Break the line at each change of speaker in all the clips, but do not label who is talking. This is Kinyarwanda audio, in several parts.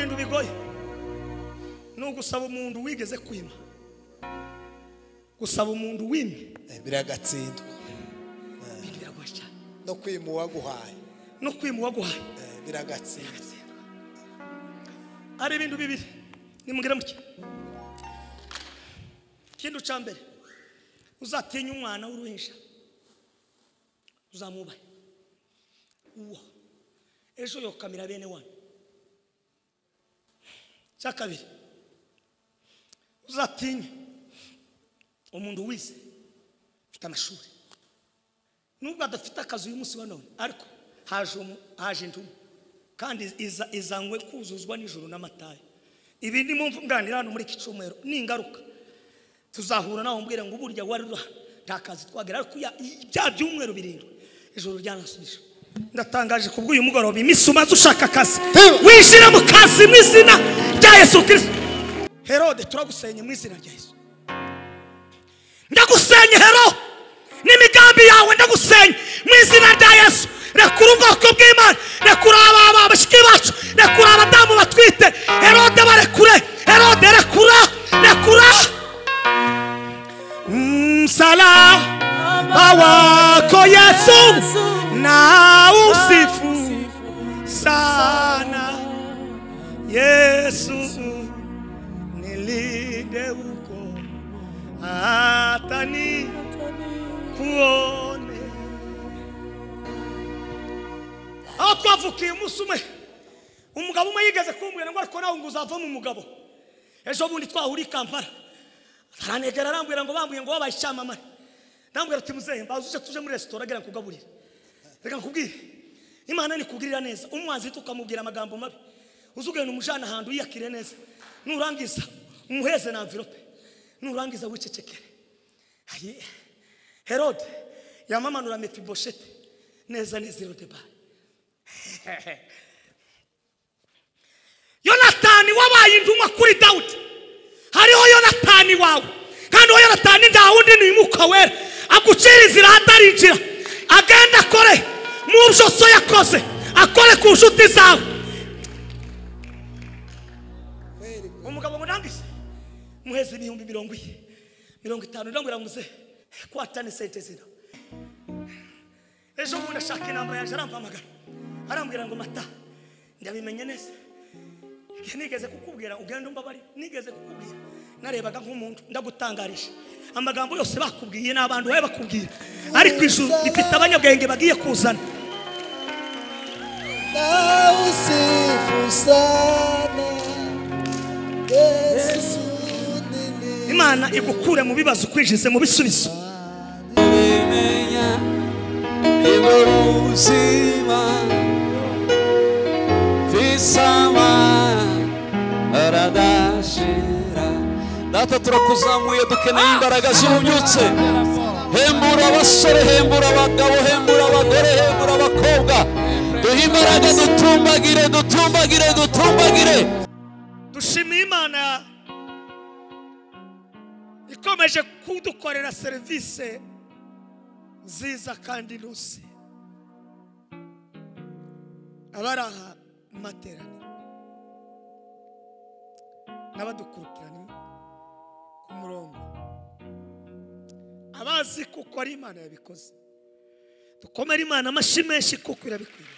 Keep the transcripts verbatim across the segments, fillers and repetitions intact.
ibintu bigoye no gusaba umuntu wigeze kwima gusaba umuntu wimye
biragatsindwa
biragoye cyane
no kwima uwaguhaye
no kwima uwaguhaye
biragatsindwa
ari ibintu bibiri nimugire muke kintu cyambere uzatinya umwana w'uruhinja uzamubaye uwo ejo yo kamera bene wanyu cyakabiri uzatinya umuntu wize ufite amashuri nubwo adafite akazi uyu munsi wa none ariko haje haje ntumu kandi iza izangwe kuzuzwa n'ijuru n'amataye ibi ni mu nganira hano muri kicumero ni ingaruka tuzahura naho mbwira ngo burya wari nta kazi twagera ariko bya byumweru birindwi ijuru ryanasubije ndatangaje kubwo uyu mugoroba imisumaze ushaka akazi wishira mu kazi mu izina rya Yesu Kristo. Herode turagusenye mu izina rya Yesu, ndagusenye Hero n'imigambi yawe ndagusenye mu izina rya Yesu. Rekura ubwoko bw'Imana, rekura aba bashiki bacu, rekura abadamu batwite. Herode barekure, Herode rekura, rekura msalaba wako Yesu na usifu sana Yesu, nilinde uko hata ni kuone. Aho twavukiye umunsi umwe umugabo umwe yigeze kumbwira ngo ariko nawe ngo uzava mu mugabo. Ejo bundi twahuri Kampala aranegera arambwira ngo bambwiye ngo wabaye icyamamare. Ndambwira ati muzehe mbazuje tuje muri restaurant agera kugaburira. Reka nkubwire Imana ni kugirira neza, umwanzi tukamubwira amagambo mabi uzugenda umujana handu yiyakire neza, nurangiza umuheze na envelope, nurangiza wicecekere. Aye Herode yamamanura Mephibosheth neza nezero deba. Yonatani wabaye indumwa kuri Dawudi, hariho Yonatani wawe kandi uwo Yonatani ndawundi ni muka wera agucira inzira atarinjira, agenda akore mu byo so yakoze, akore ku nshuti zawe. Umugabo munangise muheze ibihumbi mirongo ine mirongo itanu ndambwira muze kwatane sente zino. Ejo bundi ashaka inamba yaje arampamagara arambwira ngo mata ndabimenye neza, nigeze kukubwira ugenda umbabari, nigeze kukubwira narebaga nk'umuntu ndagutangarisha amagambo yose bakubwiye n'abantu baye bakubwira, ariko ijuru rifite abanyabwenge bagiye kuzana.
usifu sana Yesu,
Imana igukure mu bibazo kwinjize mu bisubizo.
Bimenya ibuzima visama aradashira. Data turakuzamuye dukeneye imbaraga z'ububyutse. Hembura abasore, hembura abagabo, hembura abagore, hembura abakobwa. Duhe imbaraga dutumbagire, dutumbagire, dutumbagire.
Dushimiye Imana ikomeje kudukorera serivisi nziza kandi rusi. Abaraha materaniro n'abadukurikirana ku murongo, abazi kuko ari Imana yabikoze, dukomere Imana amashyi menshi kuko irabikwiriye.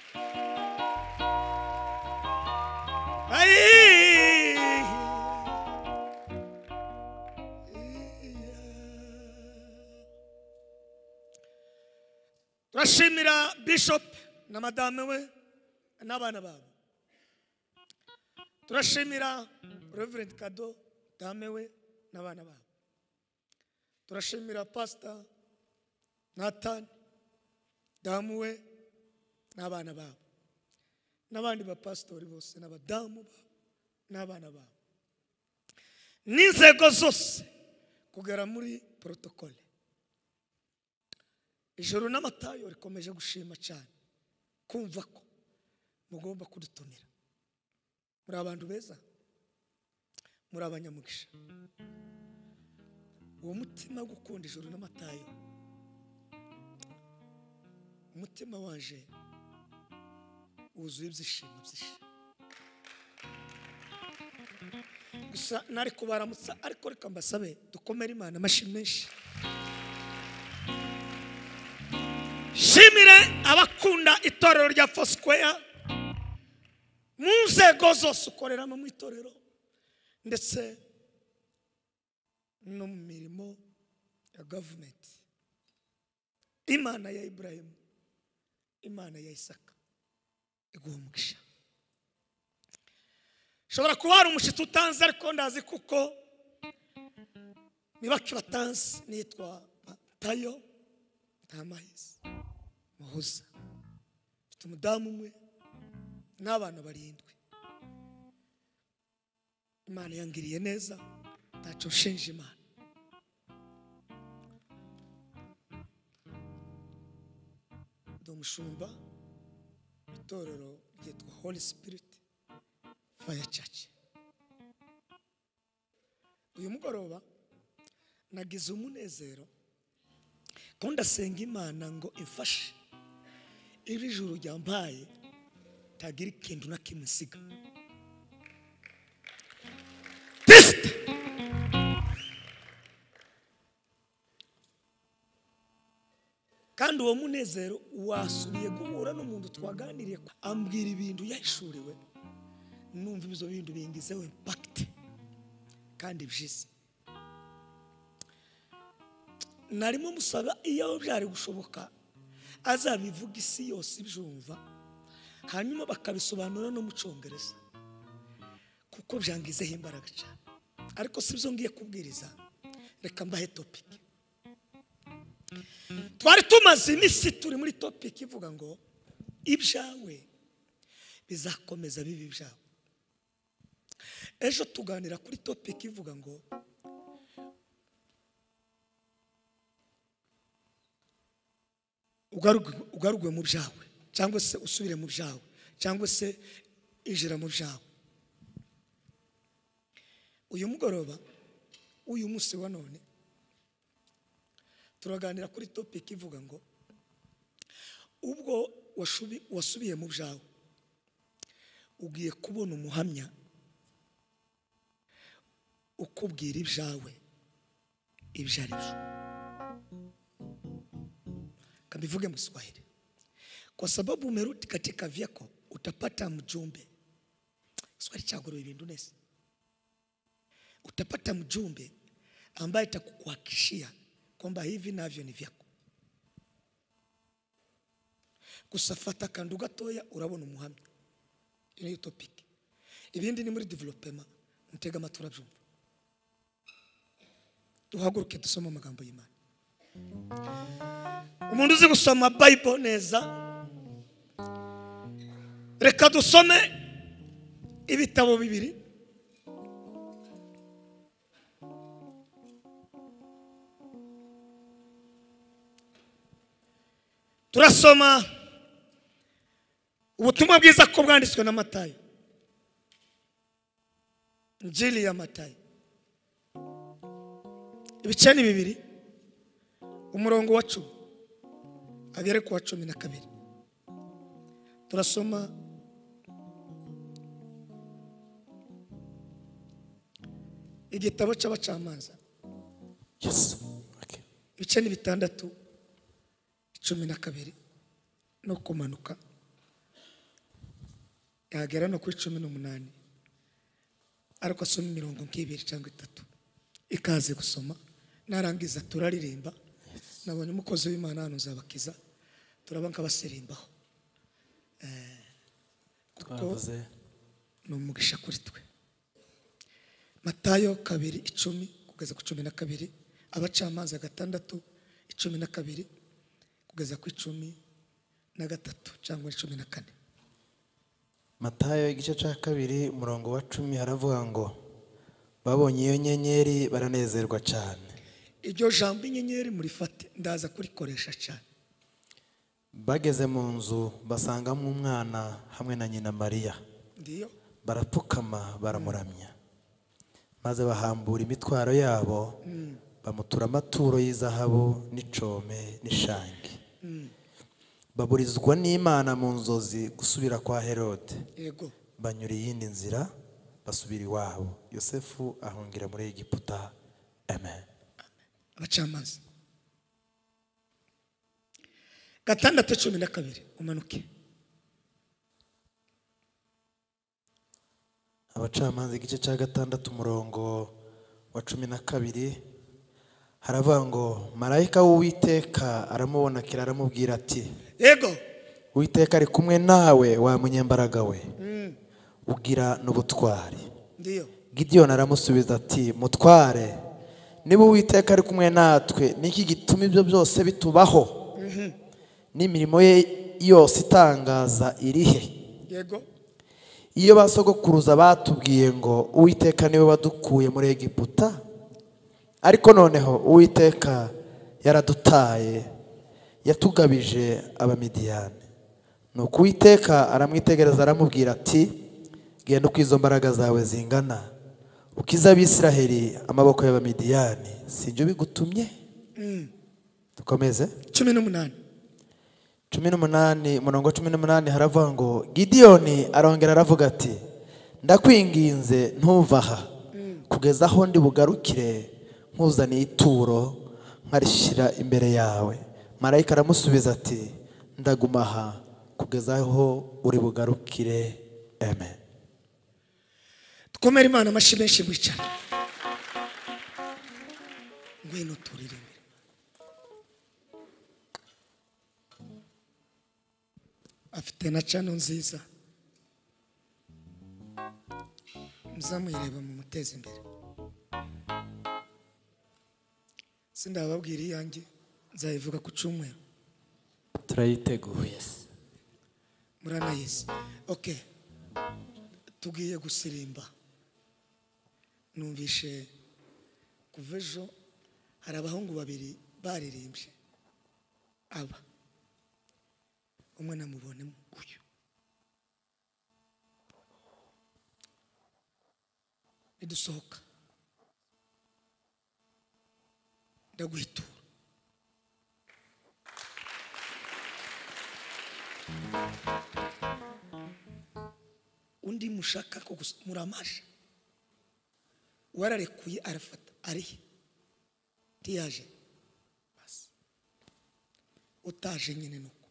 Turashimira Bishop na madame we n'abana babo. Turashimira Reverend Kado dame we n'abana babo. Turashimira Pastor Nathan damu we n'abana babo, n'abandi ba pastori bose n'abadamu n'abana babo, n'inzego zose kugera muri protocole. Ijoro n'amatayo rikomeje gushima cyane kumva ko mugomba kudutumira. Muri abantu beza, muri abanyamugisha. Uwo mutima gukunda ijoro n'amatayo, umutima wanje wuzuye ibyishimo byinshi. gusa nari kubaramutsa ariko reka mbasabe dukomere Imana amashyi menshi. Shimire abakunda itorero rya Foursquare mu nzego zose ukoreramo mu itorero ndetse no mu mirimo ya government. Imana ya Ibrahim, Imana ya Isaka iguha umugisha. Shobora kuba hari umushitsi utanze ariko ndazi kuko niba kibatanze nitwa Tayo Tamahisi Muhoza. Mfite umudamu umwe n'abana barindwi. Imana yangiriye neza ntacyo nshinja Imana. Ndi umushumba itorero ryitwa Holy Spirit Fire Church. Uyu mugoroba nagize umunezero ko ndasenga Imana ngo imfashe iri juru ryambaye tagira ikintu na kimwe nsiga. Test kandi uwo munezero wasubiye guhura n'umuntu twaganiriye ambwira ibintu yahishuriwe. Numva ibizo bintu bingizeho impact kandi byiza. Narimo musaba iyo byari gushoboka azabivuga isi yose ibyumva hanyuma bakabisobanura no mu Cyongereza kuko byangizeho imbaraga cyane. Ariko sibyo ngiye kubwiriza, reka mbahe topic. Twari tumaze iminsi turi muri topic ivuga ngo ibyawe bizakomeza bibi byawe. Ejo tuganira kuri topic ivuga ngo ugarugwe mu byawe cyangwa se usubire mu byawe cyangwa se injira mu byawe. Uyu mugoroba uyu munsi wa none turaganira kuri topic ivuga ngo ubwo wasubiye mu byawe ugiye kubona umuhamya ukubwira ibyawe ibyo ari byo. Kabivuge mu Kiswahili. Kwa sababu umerudi katika vyako utapata mjumbe. Kiswahili chako ndio ibindu nesi. Utapata mjumbe ambaye atakukuhakishia kwamba hivi navyo ni vyako. Kusafata kandu gatoya urabona umuhamya. Iyo topic. Ibindi ni muri development mutega amatura byumva. Duhaguruke dusoma amagambo y'Imana. Umuntu uzi gusoma Bible neza reka dusome ibitabo bibiri. Turasoma ubutumwa bwiza ko bwanditswe na Matayo. Injili ya Matayo ibice ni bibiri umurongo wa cumi agere ku wa cumi na kabiri. Turasoma igitabo cy'abacamanza.
Yes. Okay.
Ibice ni bitandatu cumi na kabiri no kumanuka yagera no ku cumi n'umunani ariko asoma imirongo nk'ibiri cyangwa itatu. Ikaze gusoma narangiza turaririmba. Nabonye umukozi w'Imana hano uzabakiza turabanka basirimbaho. Eh twavuze no mugisha kuri twe. Matayo kabiri icumi kugeza ku cumi na kabiri, abacamanza gatandatu icumi na kabiri kugeza ku icumi na gatatu cyangwa icumi na kane.
Matayo igice cya kabiri umurongo wa cumi haravuga ngo babonye iyo nyenyeri baranezerwa cyane.
Iryo jambo inyenyeri muri fate ndaza kurikoresha cyane.
Bageze mu nzu basangamo umwana hamwe na nyina Mariya.
Ndiyo.
Barapfukama baramuramya. Maze bahambura imitwaro yabo mm. bamutura amaturo y'izahabu n'icome n'ishangi. Mm. Baburizwa n'Imana mu nzozi gusubira kwa Herode.
Yego.
Banyura iyindi nzira basubira iwabo. Yosefu ahungira muri Egiputa. Amen.
Abacamanza gatandatu cumi na kabiri umanuke.
Abacamanza igice cya gatandatu umurongo wa cumi na kabiri haravuga ngo marayika w'Uwiteka aramubona kira aramubwira ati
yego
Uwiteka ari kumwe nawe wa munyembaraga we ugira n'ubutwari.
Ndiyo.
Gideon aramusubiza ati mutware niba Uwiteka ari kumwe natwe niki gituma ibyo byose bitubaho n'imirimo ye yose itangaza irihe?
Yego.
Iyo basogokuruza batubwiye ngo Uwiteka niwe wadukuye muri Egiputa, ariko noneho Uwiteka yaradutaye yatugabije Abamidiyani. Nuko Uwiteka aramwitegereza aramubwira ati genda uko izo mbaraga zawe zingana ukiza Abisiraheli amaboko y'Abamidiyani sinjye ubigutumye. Dukomeze.
cumi n'umunani
cumi n'umunani umurongo cumi n'umunani haravuga ngo Gideyoni arongera aravuga ati ndakwinginze ntuva aha kugeza aho ndi bugarukire nkuzaniye ituro nkarishyira imbere yawe. Marayika aramusubiza ati ndaguma aha kugeza aho uri bugarukire. Amen.
Dukomere Imana amashyi menshi mwicara. Ngwino turirimbire. Afite na channel nziza muzamuyireba mu muteze imbere. Sindababwira iyanjye nzayivuga ku cyumweru.
Turayiteguye.
Muranayizi. Okay. Tugiye gusirimba. Numvishe kuva ejo hari abahungu babiri baririmbye. Aba umwe namubonemo uyu. Nidusohoka ndaguhitura. Undi mushaka ko muramaje wararekuye arafata arihe tiyaje basi utaje nyine nuko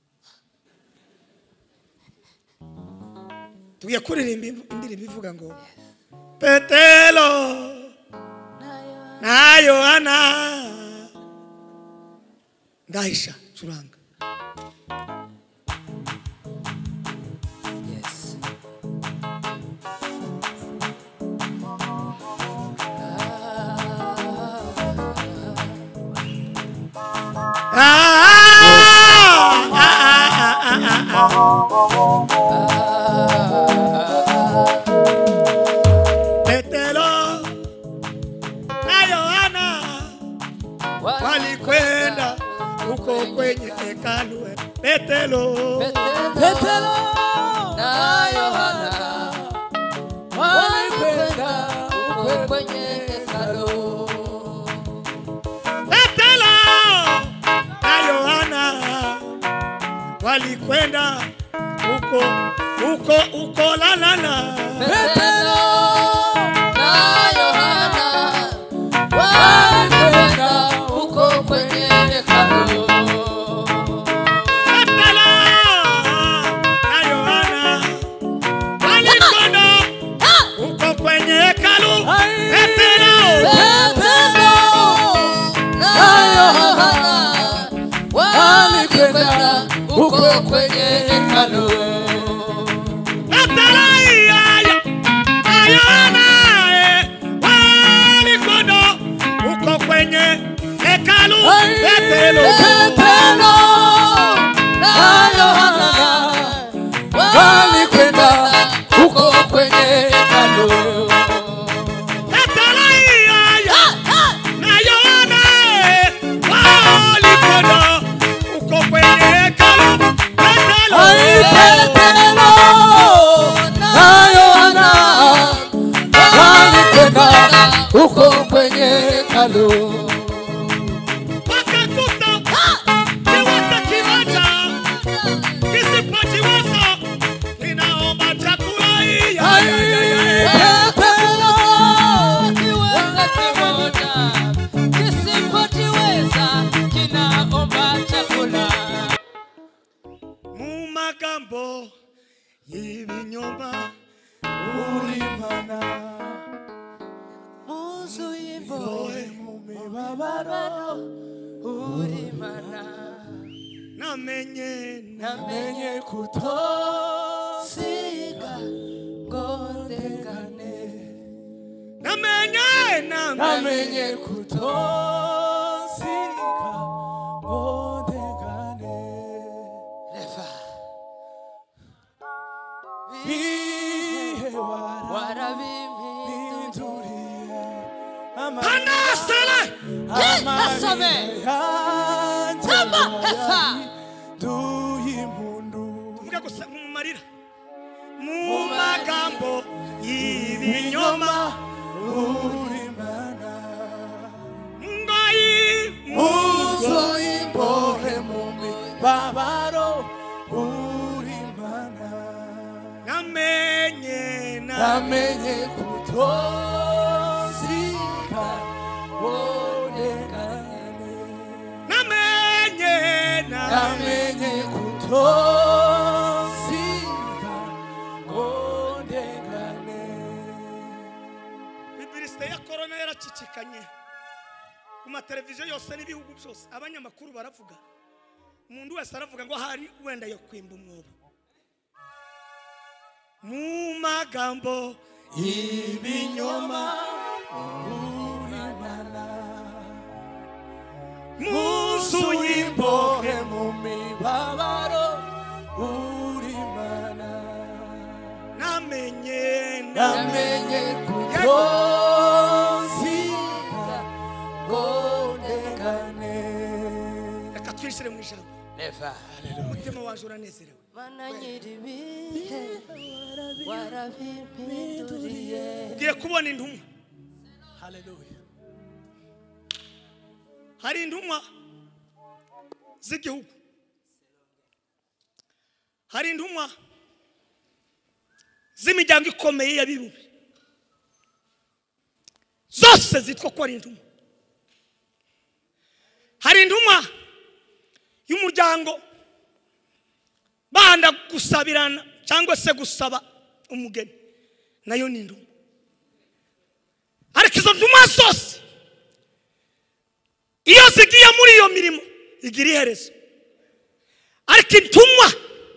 tugiye kuririmba indirimbo ivuga ngo Petero na Yohana ndahisha curanga. Petero na Yohana walikwenda huko kwenye hekalu. Petero
Petero na Yohana walikwenda huko kwenye hekalu.
Petero na Yohana walikwenda huko huko huko la la la.
Petero na Yohana walikwenda huko kwenye hekalu.
Petero na Yohana walikwenda huko kwenye hekalu. Petero
Petero na Yohana walikwenda huko kwenye hekalu.
Petero ya na Yohana walikwenda huko kwenye hekalu. Petero
Petero na Yohana walikwenda huko kwenye hekalu.
Petero ya na Yohana walikwenda huko kwenye hekalu. Petero
Petero na Yohana walikwenda huko kwenye hekalu.
wakakuta kiwata kiwanja kisipojiweza kinaomba chakula.
Petero mibabaro uri mana
namenye
namenye kutosiga ngondengane
namenye
namenye kutosiga ngondengane Never bihe warabimpinduriye
Panasala
Nasome Tama Efa
duhimpundu
tuvuga gusa mu marira mu magambo y'ibinyoma
uri mana
ngoyi
Muzo imbohe mumi
babaro uri mana
namenye
Namenye kutosiga ngondengane
namenye
Namenye kutosiga ngondengane
Bibilisite ya corona yaracicikanye ku mateleviziyo yose n'ibihugu byose abanyamakuru baravuga umuntu wese aravuga ngo hari wenda yo kwimba umwobo mu magambo
ibinyoma uri mana
muzu y'imbohe
mu mibabaro uri mana
namenye
namenye kutosiga ngondengane
reka twishire mu ijambo
Never
umutima waje uranezerewe
mana nyiribihe warabimpinduriye
ugiye kubona intumwa
haleluya
hari intumwa z'igihugu hari intumwa z'imiryango ikomeye y'abibumbye zose zitwa ko ari intumwa hari intumwa y'umuryango banda gusabirana cyangwa se gusaba umugeni nayo ni intumwa ariko izo ntumwa zose iyo zigiye muri iyo mirimo igira iherezo ariko intumwa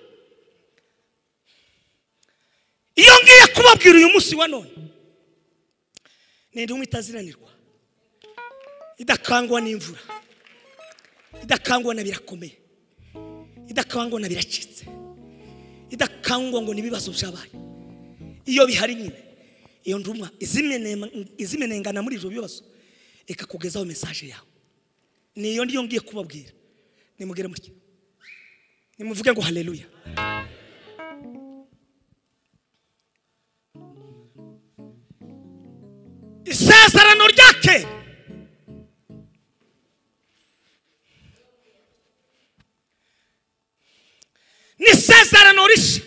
iyo ngiye kubabwira uyu munsi wa none ni intumwa itaziranirwa idakangwa n'imvura idakangwa na birakomeye idakangwa na biracitse idakangwa ngo nibibazo byabaye iyo bihari nyine iyo ntumwa izimenengana muri ibyo bibazo ikakugezaho message yawe niyo ndiyo ngiye kubabwira nimugere muri nimuvuge ngo haleluya isezerano rya kera ni isezerano rishya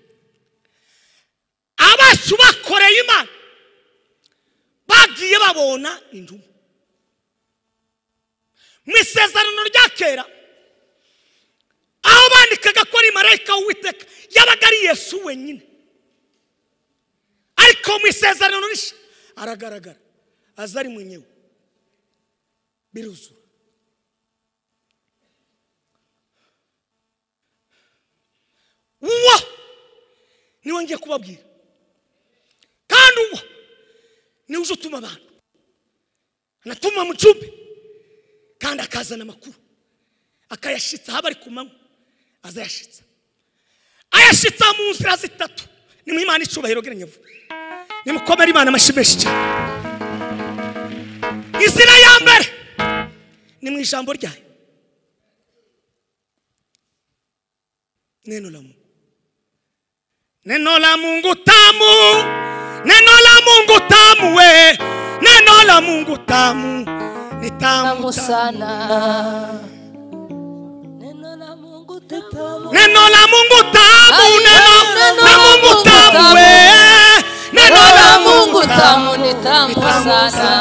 abacu bakoreye Imana bagiye babona intumwa mu isezerano rya kera aho bandikaga ko ari marayika w'Uwiteka yabaga ari Yesu wenyine ariko mu isezerano rishya aragaragara azari mwenyewe biruzura uwo niwe ngiye kubabwira kandi uwo niwe uje utuma abantu anatuma mu cyumba kandi akazana amakuru akayashitsa haba ari ku manywa azayashitsa ayashitsa mu nzira zitatu ni mu Imana icubahiro giranyevu ni mukomere Imana amashimeshi cyane inzira ya mbere ni mu ijambo ryayo neno la Mungu neno la Mungu tamu neno la Mungu tamu we neno la Mungu tamu ni tamu
sana neno la Mungu tamu
neno la Mungu tamu neno la Mungu tamu we neno la Mungu tamu
ni tamu sana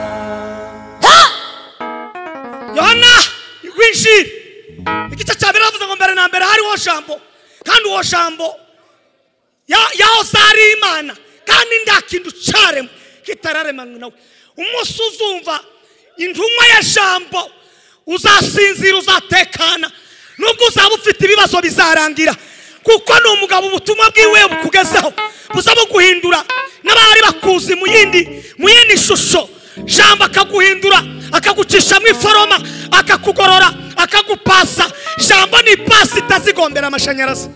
Yohana winjiri igice cya mbere avuze ngo mbere na mbere hariho jambo kandi uwo jambo yaho zari Imana kandi nda kintu cyaremwe kitararemanywe nawe umunsi uzumva intumwa ya jambo uzasinzira uzatekana nubwo uzaba ufite ibibazo bizarangira kuko ni umugabo ubutumwa bwiwe bukugezeho buzaba guhindura n'abari bakuzi mu yindi mu yindi shusho jambo akaguhindura akagucisha mu iforoma akakugorora akagupasa jambo ni pasi itazigombera amashanyarazi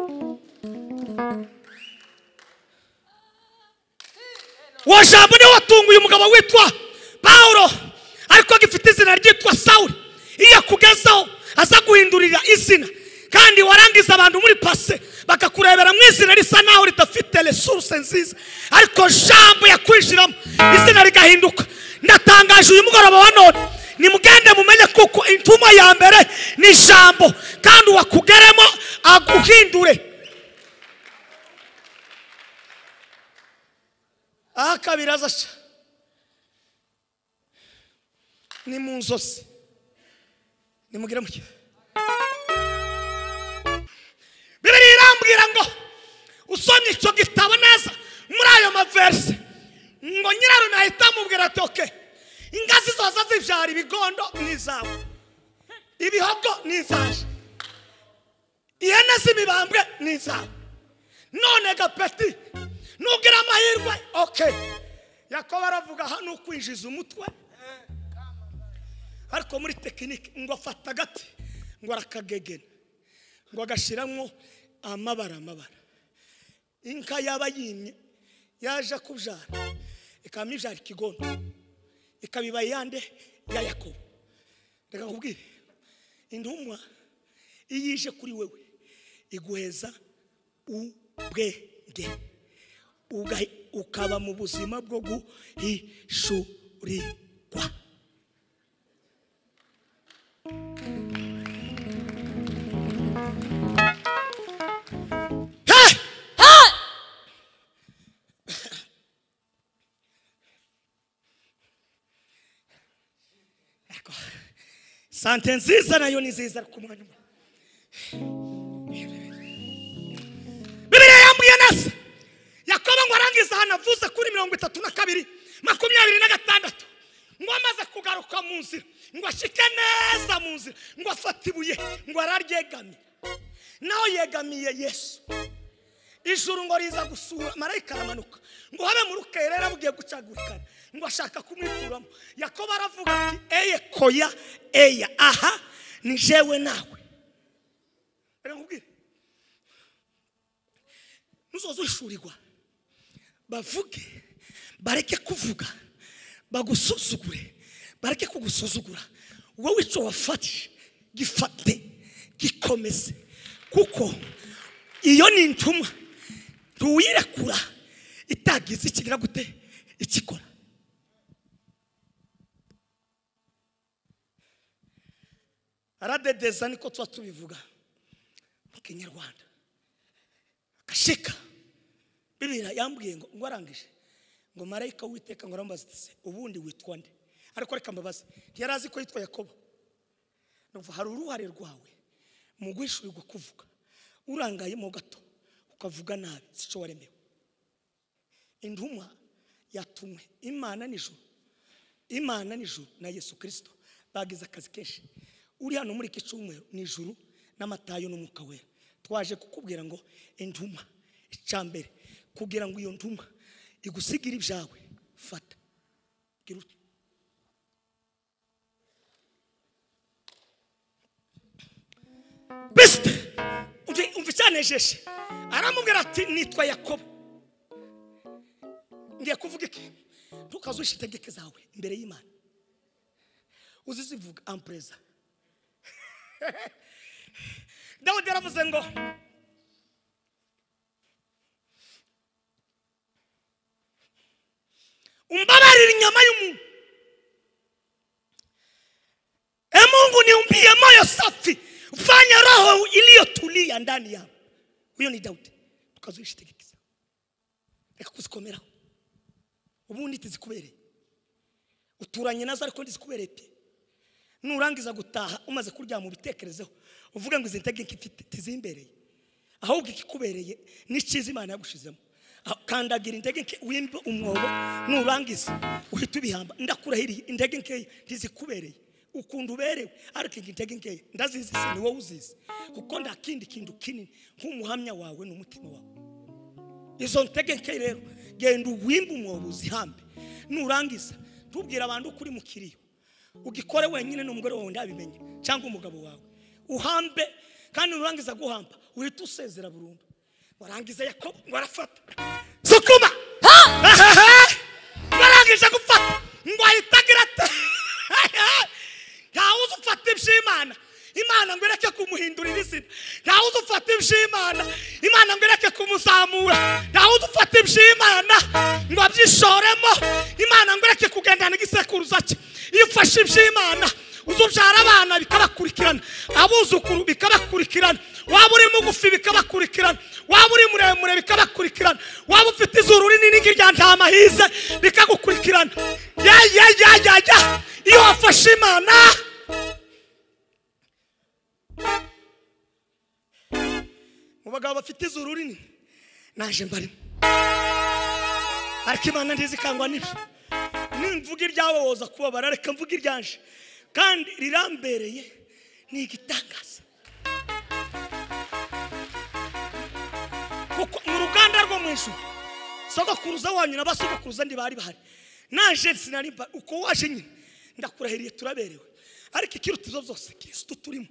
wa jambo ni watunguye umugabo witwa Paulo ariko agifite izina ryitwa Sauli iyo kugezaho aza guhindurira izina kandi warangiza abantu muri pase bakakurebera mu izina risa naho ritafite resource nziza ariko jambo yakwijiramo izina rigahinduka ndatangaje uyu mugoroba wa none nimugende mumenye kuko intuma ya mbere ni jambo kandi wakugeremo aguhindure akabiraza cha ni munzosi nimugire muke Bibiliya irambwira ngo usomye icyo gitabo neza muri ayo maverse ngo nyirarume ahita amubwira ati okay ingazi zoza zivyara ibigondo nizawe ibihogo nizaje ihene z'imibambwe nizawe none gapeti nugira amahirwe okay Yakobo aravuga hano kwinjiza umutwe ariko muri tekinike ngo afata gati ngo arakagegena ngo agashiramo amabara amabara inka yaba yimye yaje kubyara ikamijara ikigondo ikabiba yande ya Yakobo reka nkubwire intumwa iyije kuri wewe iguheza ubwenge ukaba mu buzima bwo guhishurirwa sante nziza nayo ni nziza ku mwanya Bibiliya yambuye neza Yakobo ngo arangiza hano avuze kuri mirongo itatu na kabiri makumyabiri na gatandatu ngo amaze kugaruka mu nzira ngo ashike neza mu nzira ngo afata ibuye ngo araryegamiye naho yegamiye Yesu ijuru ngo riza gusura marayika aramanuka ngo habe mu rukerera bugiye gucagurikana ngo ashaka kumwikuramo Yakobo aravuga ati eye koya eya aha ni jewe nawe reka nkubwire nuzoza ushurirwa bavuge bareke kuvuga bagusuzugure bareke kugusuzugura wowe ico wafati gifate gikomeze kuko iyo ni intumwa tuyirekura itagize ikigira gute ikikora aradedeza niko twa tubivuga mu Kinyarwanda akashika Bibiliya yambwiye ngo ngo arangije ngo marayika witeka ngo arambaza ati ubundi witwa nde ariko reka mbabaze yarazi ko yitwa Yakobo nuva hari uruhare rwawe mu gwishurirwa kuvuga urangaye mu gato ukavuga nabi sico waremewe intumwa yatumwe Imana nijuru Imana nijuru na Yesu Kristo bagize akazi kenshi uri hano muri kicumwe nijuru n'amatayo n'umwuka wera twaje kukubwira ngo intumwa icambere kugira ngo iyo ntumwa igusigira ibyawe fata giruti biste umvi umvi cyanejeshe aramubwira ati nitwa Yakobo ngiye kuvuga iki ntukazusha itegeko zawe imbere y'Imana uzizivuga ampreza Dawudi yaravuze ngo umbabarira inyama y'umuntu e Mungu niumbie moyo safi fanya roho iliyotulia ndani yangu huyo ni Daudi tukazuisha tegekeza reka kuzikomeraho ubundi tizikubereye uturanye nazo ariko ndizikubereye pe nurangiza gutaha umaze kurya mu bitekerezeho uvuga ngo izi tegeke mfite tizimbereye ahubwo ikikubereye ni cyiza Imana yagushizemo kandagira intege nke wimbe umwobo nurangiza uhita ubihamba ndakurahiriye intege nke ntizikubereye ukunda uberewe ariko intege nke ndazizi se ni wowe uzizi kuko ndakindi kintu kinini nk'umuhamya wawe n'umutima wawe izo ntege nke rero genda uwimbe umwobo uzihambe nurangiza tubwira abantu ukuri mu kiriyo ugikore wenyine n'umugore wawe ndabimenye cyangwa umugabo wawe uhambe kandi nurangiza guhamba uhita usezera burundu warangiza Yakobo ngo arafata sukuma warangiza gufata ngo ahitagira ate ntawe uzufata iby'Imana Imana ngo ireke kumuhindurira izina ntawe uzufata iby'Imana Imana ngo ireke kumuzamura ntawe uzufata iby'Imana ngo abyishoremo Imana ngo ireke kugendana igisekuruza cye iyo ufashe iby'Imana uzubyara abana bikabakurikirana abuzukuru bikabakurikirana waba uri mugufi bikabakurikirana waba uri muremure bikabakurikirana waba ufite izuru rinini nk'irya ntama hize bikagukurikirana ya ya ya ya ya iyo wafashe Imana mu bagabo bafite izuru rinini naje mbarimo ariko Imana ntizikangwa n'ibyo nimvuga iryawe woza kubabara reka mvuga iryanje kandi rirambereye ni igitangaza kuko mu ruganda rwo mwishu sogokuruza wanyu n'abasogokuruza ndi bari bahari naje sinari uko waje nyine ndakurahiriye turaberewe ariko ikiruta izo zose Kristo turimo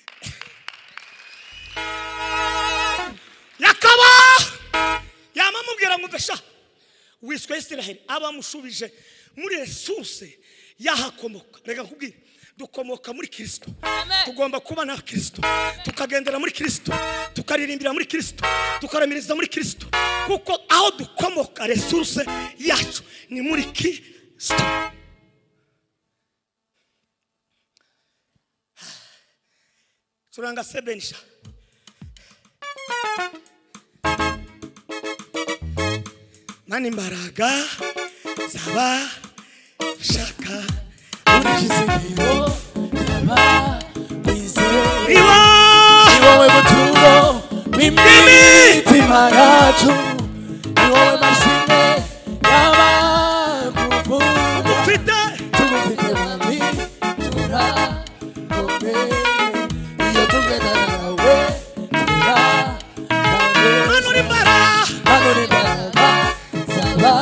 Yakobo yamamubwira ngo mbesha wiswe Isiraheli abamushubije muri resource yahakomoka reka kubwira dukomoka muri Kristo tugomba kuba na Kristo tukagendera muri Kristo tukaririmbira muri Kristo tukaramiriza muri Kristo kuko aho dukomoka resource yacu ni muri Kristo turanga sebenisha mani imbaraga zaba shaka
Urikizigiro Yaba Wizeye
iwa
Iwowe buturo W'imitima yacu Iwowe mashine Yaba kuvuga
ufite
Tugufite mami Tura Kome Iyo tugenda nawe Tura Kome
manura imbaraga
Manura imbaraga Zaba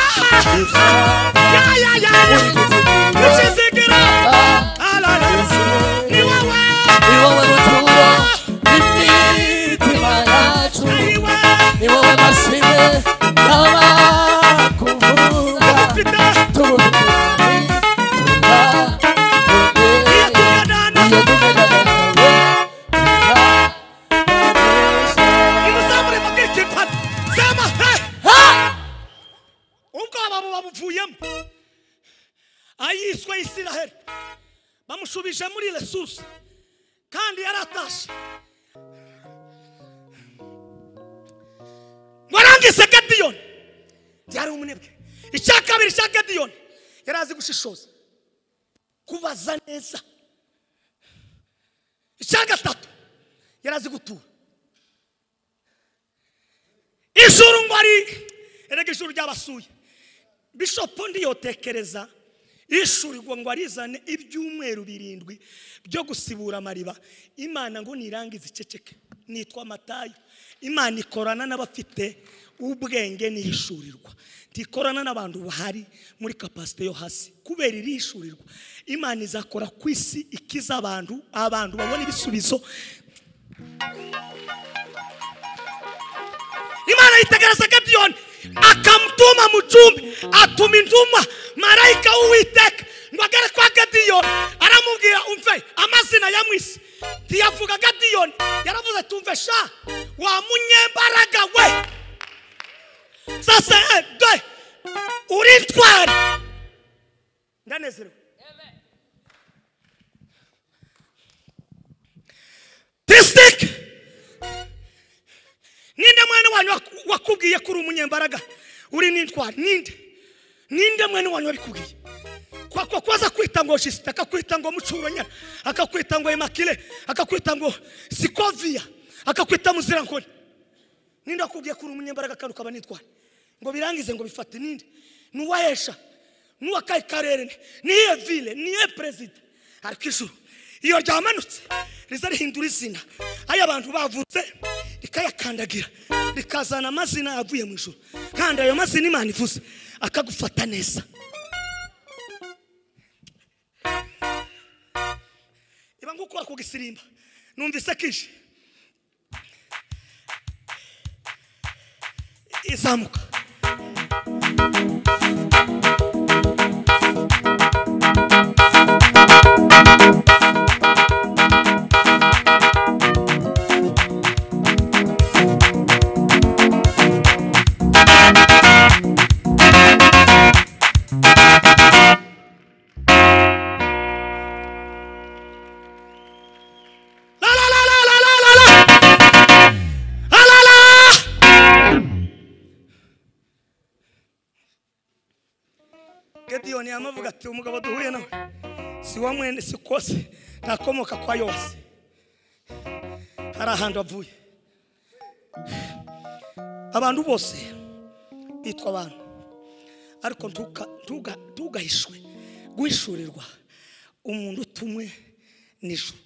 ya ya ya ya Urikizigiro alala ni wowe
Iwowe buturo W'imitima yacu
iwa
Iwowe mashine Yaba kuvuga
ufite
Tugufite mami Tura Kome
iyo tugendana
Iyo tugenda nawe Tura Kome
imuzamure bakikipana sema hey ubwo abo babuvuyemo ayiswe Isiraheli bamushubije muri resource kandi yaratashe warangise Gideyoni yari umunebwe icya kabiri cya Gideyoni yarazi gushishoza kubaza neza icya gatatu yarazi gutura ijuru ngo ari erega ijuru ryabasuye Bishop ndiyotekereza ishurirwa ngo arizane ibyumweru birindwi byo gusibura amariba Imana ngo nirangize iceceke nitwa Matayo Imana ikorana n'abafite ubwenge n'ishurirwa tikorana n'abantu bahari muri capacity yo hasi kubera irishurirwa Imana izakora ku isi ikiza abantu abantu babona ibisubizo Imana yitegereza Gideyoni akamtuma mucumbi atuma intumwa marayika w'Uwiteka ngo agere kwa Gideyoni aramubwira umve amazina ya mwisi tiyavuga Gideyoni yaravuze tumve sha wa munyembaraga we sasa de urintwari ndanezerewe Tistik ninde mwene wanyu wakubwiye kuri umunyembaraga uri nintwari ninde ninde mwene wanyu wabikubwiye kwa kwa kwaza kwita ngo Justin akakwita ngo Mucuronyana akakwita ngo Emakile akakwita ngo Sikovia akakwita Muzirankoni ninde wakubwiye kuri umunyembaraga kandi ukaba nitwari ngo birangize ngo bifate ninde nuwahesha nuwakaye karere niye ville niye president ariko ijuru iyo ryamanutse riza rihindura izina ayo abantu bavutse rikayakandagira rikazana amazina yavuye mu ijuru kandi ayo mazina Imana ivuze akagufata neza. Iba ngukora ku gisirimba numvise kije izamuka Gideon yamavuga ati umugabo duhuye nawe si wa mwene si kose nakomoka kwa Yose hari ahantu avuye. Abantu bose bitwa abantu ariko ntuka ntuga ntugahishwe guhishurirwa umuntu utumwe n'ijuru.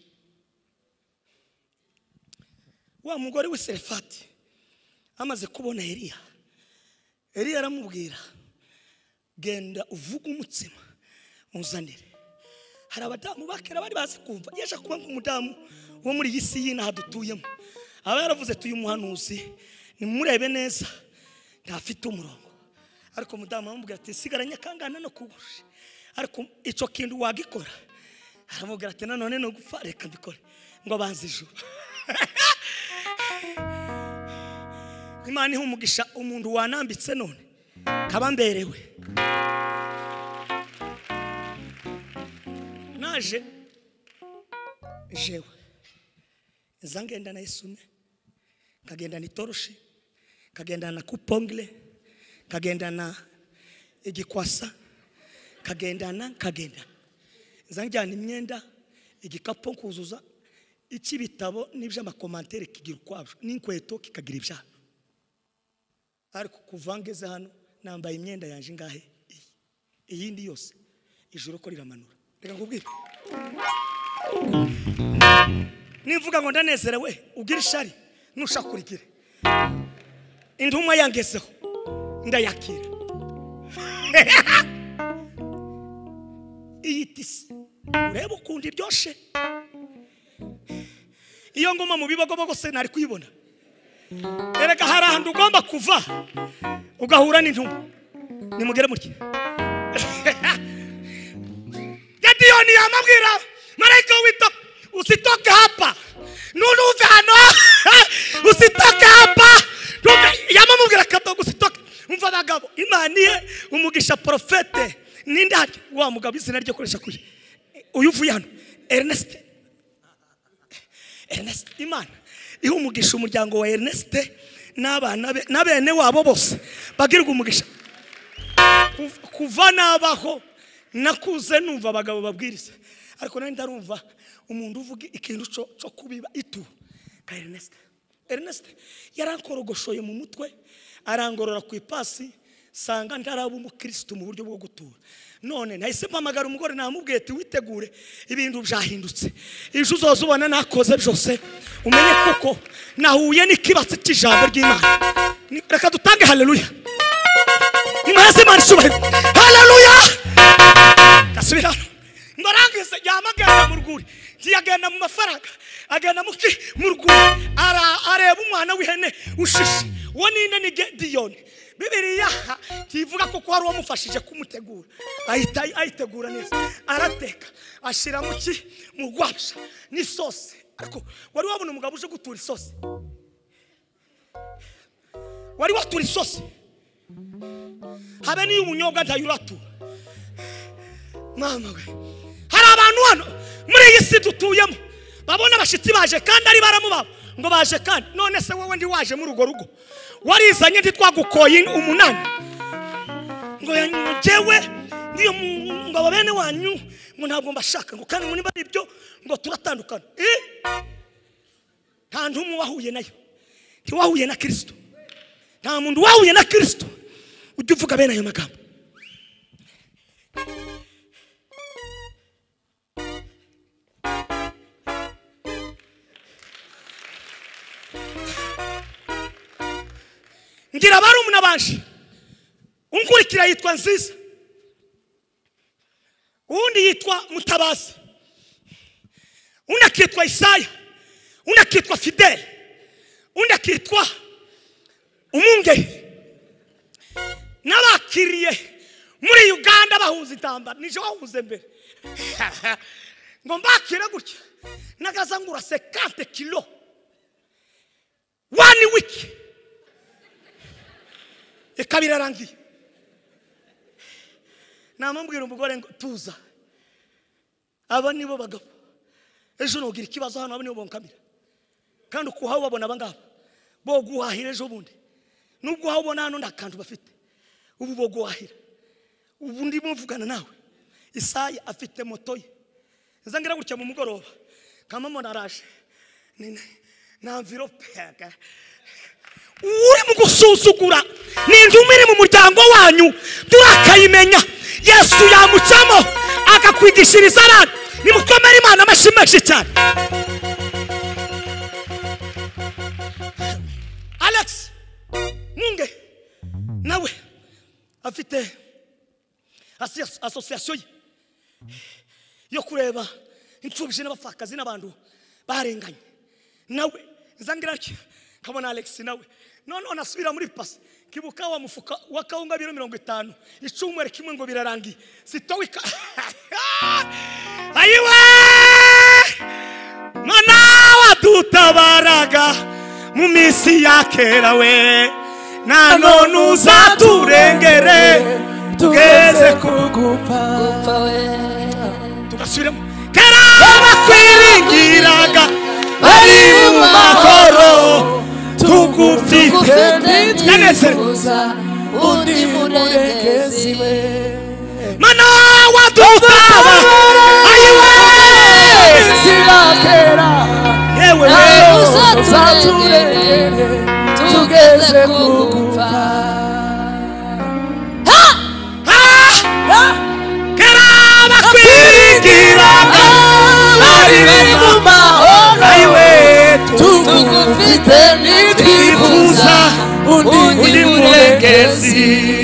Wa mugore w'Isarefati amaze kubona Eliya, Eliya aramubwira genda uvuga umutsima muzanire. Hari abadamu bakera bari bazi kumva yaje kuba nk'umudamu wo muri iyi si y'inaha dutuyemo. Aba yaravuze tuyu muhanuzi nimurebe neza ntafite umurongo, ariko umudamu amubwira ati sigaranya kangana no kugusha, ariko ico kintu wagikora. Aramubwira ati nanone no gupfa reka mbikore ngo abanze ijuru. Imana ihumugisha umuntu wanambitse none kabamberewe. Naje jewe zangenda na Yesume kagenda ni toroshi kagenda na kupongle kagenda na igikwasa kagenda na kagenda zanjyana imyenda igikapo kuzuza iki bitabo nibyo amakomantere kigira kwabyo n'inkweto kikagira ibya. Ariko kuvangeze hano nambaye imyenda yanje ngahe iyindi yose ijuru ko riramanura. Reka ngubwire nimvuga ngo ndanezerewe ugira ishari nushakurikire intumwa yangezeho ndayakira. Iyitisi ureba ukundi iryoshe iyo ngoma mu bibogobogo se nari kuyibona. Erega hari ahantu ugomba kuva ugahura n'intumwa nimugere muki. Gideon yamabwira malaika wito usitoke hapa nunuve hano usitoke hapa yamamubwira kadogo usitoke umva abagabo Imaniye umugisha profete nindati wa mugabo izina ryo koresha kuri uyu uvuye hano Ernest Ernest Imana ihumugisha umuryango wa Ernest n'abana be nabene wabo bose bagirwa umugisha kuva nabaho nakuze numva abagabo babwiriza ariko nari ndarumva umuntu uvuga ikintu cyo cyo kubiba itu ka Ernest. Ernest yarankorogoshoye mu mutwe arangorora ku ipasi sanga ndaraba umukristo mu buryo bwo gutura. None nahise mpamagara umugore namubwiye ati witegure ibintu byahindutse ije uzozubona nakoze byose umenye kuko nahuye n'ikibatsi cy'ijambo ry'Imana. Reka dutange haleluya. Imana Imana subhanahu haleluya. Kasubira ngorangize yamagana mu ruguri ziyagenda mu mafaranga agenda mu mu ruguri ara areba umwana w'ihene ushishe wo nine ni Gideon. Bibiliya kivuga ko ko hari wamufashije kumutegura ahita ayitegura neza arateka ashira mu ki mu gwabsha ni sauce. Ariko wari wabona umugabo uje gutura sauce, wari watura sauce habe ni umunyobwa ntayuratura. Mama we hari abantu hano muri iyi si dutuyemo babona abashitsi baje kandi ari baramubaba ngo baje kandi none se wowe ndi waje muri ugo rugo warizanye ntitwagukoye umunani ngo yanjewe ngiyo ngo bene wanyu ngo ntabwo mbashaka ngo kandi muri bari byo ngo turatandukana. Eh nta ntumu wahuye nayo ntiwahuye na Kristo, nta muntu wahuye na Kristo ujye uvuga bene ayo magambo. Ngira bari umuna banje unkurikira yitwa Nziza, undi yitwa Mutabazi, undi akitwa Isaya, undi akitwa Fidele, undi akitwa Umunge. Nabakiriye muri Uganda bahunze intambara, nije wahuze mbere ngo mbakire gutya nagaza ngura cinquante kilo one week ikabira rangi. Namambwira umugore ngo tuza, aba nibo bagabo ejo nogira ikibazo hano, aba nibo bonkamira kandi uko hawo babona abangaba bo guhahira ejo bundi, nubwo hawo bona hano ndakantu bafite ubu bo guhahira. Ubu ndi muvugana nawe Isaya afite moto ye, nzangira gutya mu mugoroba kamamo naraje na envelope yaga uri mu gusuzugura n'indumire mu muryango wanyu turakayimenya. Yesu yamucamo akakwigishiriza arana, nimukomere Imana amashimeje cyane. Alex Munge nawe afite association yo kureba imfubyi n'abafakazi n'abantu barenganye. Nawe nzangira ki kabona Alex nawe none onasubira muri pasi kibuka wa mufuka wa kaunga biro mirongo itanu icumwe kimwe ngo birarangi sitowika. Ayiwe mana wadutabaraga mu misi ya kera we, na none uzaturengere tugeze kugupfa we. Tugasubiramo kera bakwiringiraga bari mu mahoro tugufite ntibifuza undi murengezi we. Mana wadutabara ayiwe
sirakera
yewe
uzaturengere tugeze kugupfa.
Kera bakwiringiraga bari mu mahoro ayiwe
tugufite ntitwifuza undi murengezi.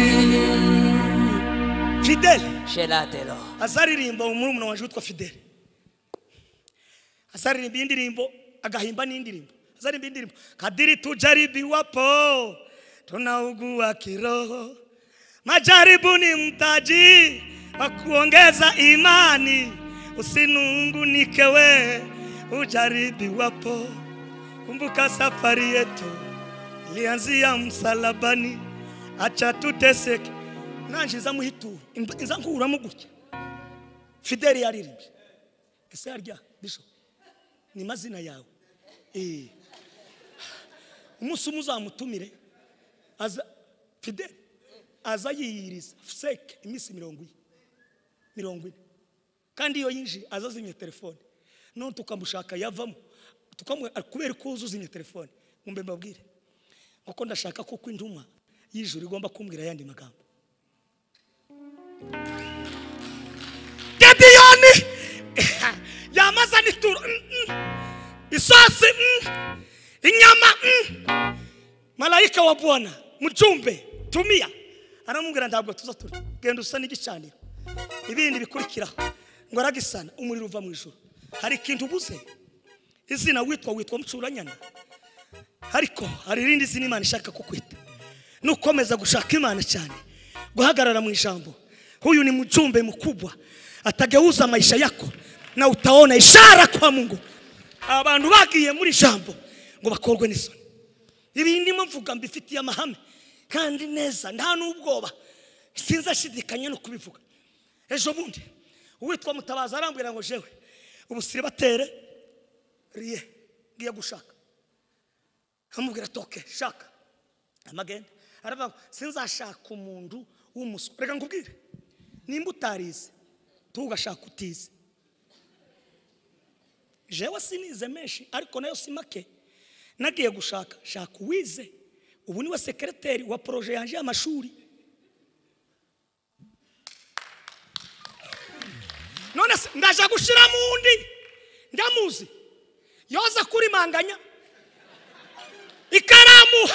Fidele
Shelatelo
azaririmba umurumuna wanje witwa Fidele, azaririmba indirimbo agahimba n'indirimbo, azaririmba indirimbo kadiri tujaribiwapo tunaugua kiroho, majaribu ni mtaji wa kuongeza imani, usinungunike we ujaribiwapo. Kumbuka safari yetu ilianzia msalabani, acha tuteseke. Nanje za muhitu inza nkura mu gutya Fidele yaririmbye. Ese yarya bisho ni mazina yawe eh umunsi muzamutumire aza Fidele aza yiyiriza seke imisi mirongo ine mirongo ine kandi iyo yinji azazimye telefone none tukamushaka yavamo tukamwe kubera ko uzuzimye telefone. Mumbe mbabwire kuko ndashaka ko kwinduma y'ijuru igomba kumbwira yandi magambo. Gideyoni yamaza nituro isosi inyama. Malaika wa Bwana mjumbe tumia aramubwira ndabwo tuza turi genda usa n'igicaniro ibindi bikurikiraho ngo aragisana umuriro uva mu ijuru. Hari kintu buze izina witwa witwa mcuranyana, ariko hari irindi zina Imana ishaka kukwita nukomeza gushaka Imana cyane guhagarara mu ijambo. Huyu ni mjumbe mkubwa atageuza maisha yako na utaona ishara kwa Mungu. Abantu bagiye muri jambo ngo bakorwe n'isoni. Ibindi mvuga mbifitiye amahame kandi neza nta n'ubwoba sinza shidikanya no kubivuga. Ejo bundi uwitwa Mutabazi arambwira ngo jewe ubusire batere riye ngiye gushaka. Amubwira toke shaka amagenda aravuga sinzashaka umuntu w'umuswa. Reka ngubwire nimba utarize tugashaka utize. Jewe sinize menshi ariko nayo simake nagiye gushaka shaka uwize. Ubu ni wa secretary wa projet yanje y'amashuri ndaje gushira mundi ndamuzi yoza kuri manganya ikaramu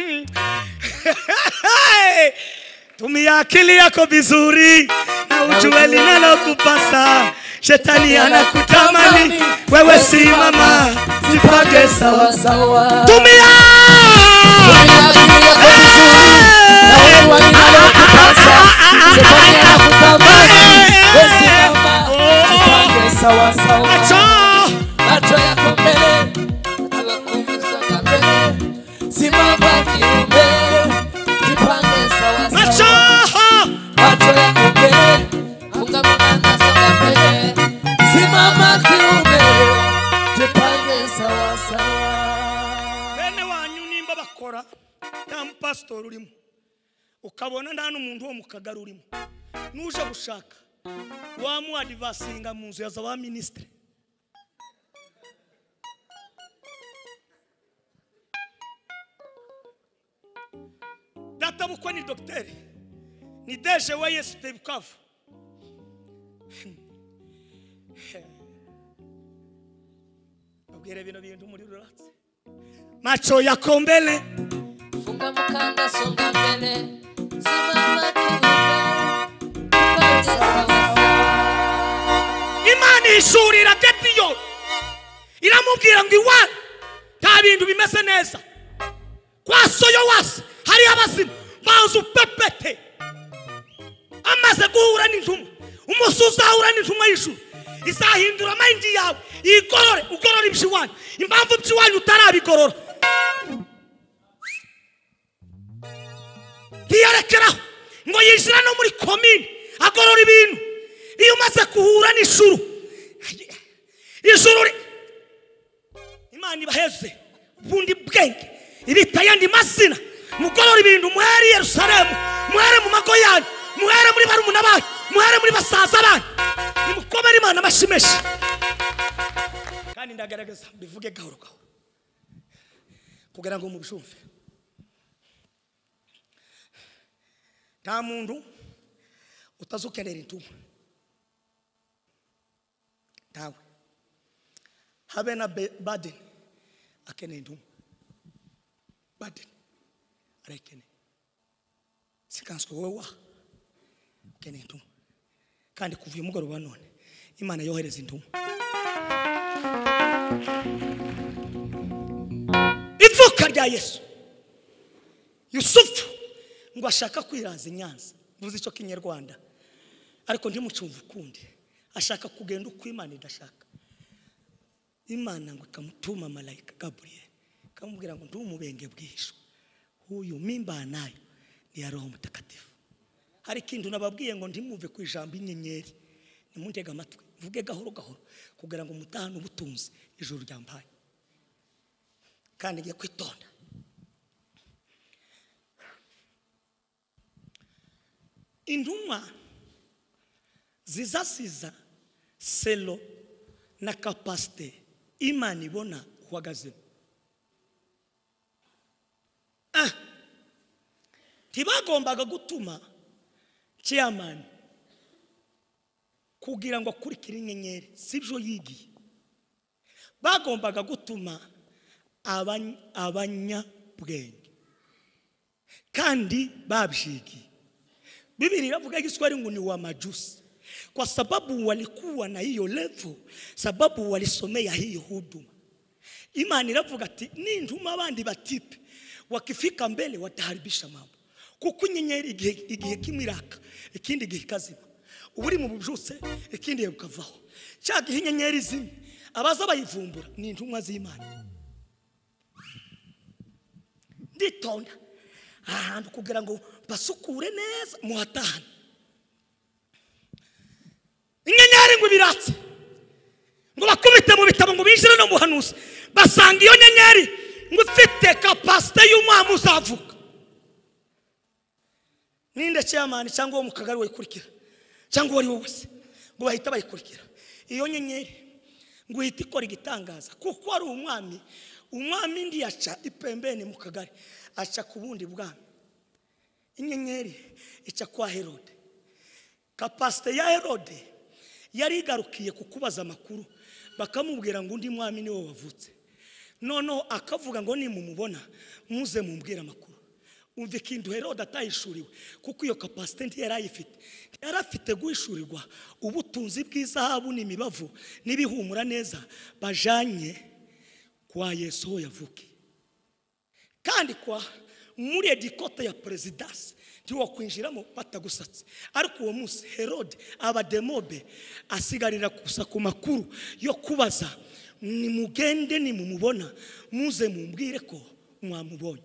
tumia akili yako vizuri na ujue linalokupasa. Shetani anakutamani wewe, simama jipange sawa sawa. Tumia akili yako vizuri na ujue linalokupasa. Shetani anakutamani wewe, simama jipange sawa sawa. Macho yako mbele atakukumbuka mbele, simama kiume jipange sawa sawa. Macho yako mbele fungamana songa mbele, simama kiume jipange sawa sawa. Bene wanyu nimba bakora nta pastor urimo ukabona nta n'umuntu wo mukagara urimo, nuje gushaka wa mu advancing mu nzu ya za ministre. Data bukwa ni dokteri ni deje wa Yesu te Bukavu. Ubwire bino bintu muri ruratse. Macho yako mbele funga mukanda songa mbele, simama kiume. Imani ishurira Gideon iramubwira ngo iwa nta bintu bimeze neza kwaso yo wase hari abazimu manzu pepete amaze guhura n'intumwa. Umusuza ahura n'intumwa y'ijuru izahindura mind yawe igorore ugorora ibyiwanyu impamvu ibyiwanyu utarabigorora. Ntiyarekeraho ngo yinjira no muri komine agorora ibintu. Iyo umaze kuhura n'ijuru, ijuru Imana ibaheze bundi bwenge ibita yandi mazina mugorora ibintu muhere Yerusalemu, muhere mu mago yanyu, muhere muri barumuna banyu, muhere muri basaza banyu, nimukomere Imana amashimeshi. Kandi ndagaragaza bivuge gahoro gahoro kugira ngo mubyumve. Nta muntu utazukenera intumwa tawe habe na Baden akeneye intumwa. Baden arekene sikanswe wowe wa ukeneye intumwa, kandi kuvuye mugoroba none Imana yohereza intumwa. Ivuka rya Yesu, Yusufu ngo ashaka kwiraza inyanza, mvuze icyo kinyarwanda ariko ndi mucumva ukundi, ashaka kugenda uko Imana idashaka. Imana ngo ikamutuma malaika Gabriel kamubwira ngo ndumubenge bwisho huyu mimba nayo ni ya Roho Mtakatifu. Hari kintu nababwiye ngo ndimuve ku ijambo inyenyeri, nimuntega amatwi vuge gahoro gahoro kugira ngo mutahane ubutunzi ijuru ryambaye. Kandi ngiye kwitonda. Intumwa zizasiza selo na kapasite Imana ibona uhagaze. Ah, ntibagombaga gutuma chairman kugira ngo akurikire inyenyeri, sibyo yigiye. Bagombaga gutuma abanyabwenge kandi babyigiye. Biblia inavuga Kiswahili ngo ni wa majusi, kwa sababu walikuwa na hiyo level, sababu walisomea hiyo huduma. Imani inavuga ati ni nduma abandi batipe wakifika mbele wataharibisha mambo. Kuko inyenyeri igihe kimiraka ikindi gihe kazima, uburi mu bubyutse ikindi ukavaho. Cyagi inyenyeri zimwe abaza bayivumbura ni ndumwa z'Imana. Nditonda ahantu kugira ngo basukure neza muhatahana. Inyenyeri ngo biratse ngo bakubite mu bitabo ngo binjire no muhanuzi, basanga iyo nyenyeri ngo ifite capacity y'umwami uzavuka. Ninde chairman cyangwa wo mukagari wayikurikira cyangwa wari wose ngo bahita bayikurikira iyo nyenyeri ngo ihita ikora igitangaza, kuko ari umwami. Umwami ndi aca ipembeni mu kagari aca kubundi bwami. Inyenyeri ica kwa Herode. Capacity ya Herode yari igarukiye kukubaza amakuru bakamubwira ngo undi mwami niwe wavutse noneho akavuga ngo nimumubona muze mumbwira amakuru umve kintu Herode atayishuriwe kuko iyo capacity yari ayifite yari afite guhishurirwa ubutunzi bw'izahabu n'imibavu n'ibihumura neza bajanye kwa Yesu ho yavuki kandi kwa muri edikote ya presidence ndiwo kwinjiramo batagusatse ariko uwo munsi Herode abademobe asigarira gusa ku makuru yo kubaza ni mugende ni mumubona muze mumbwire ko mwamubonye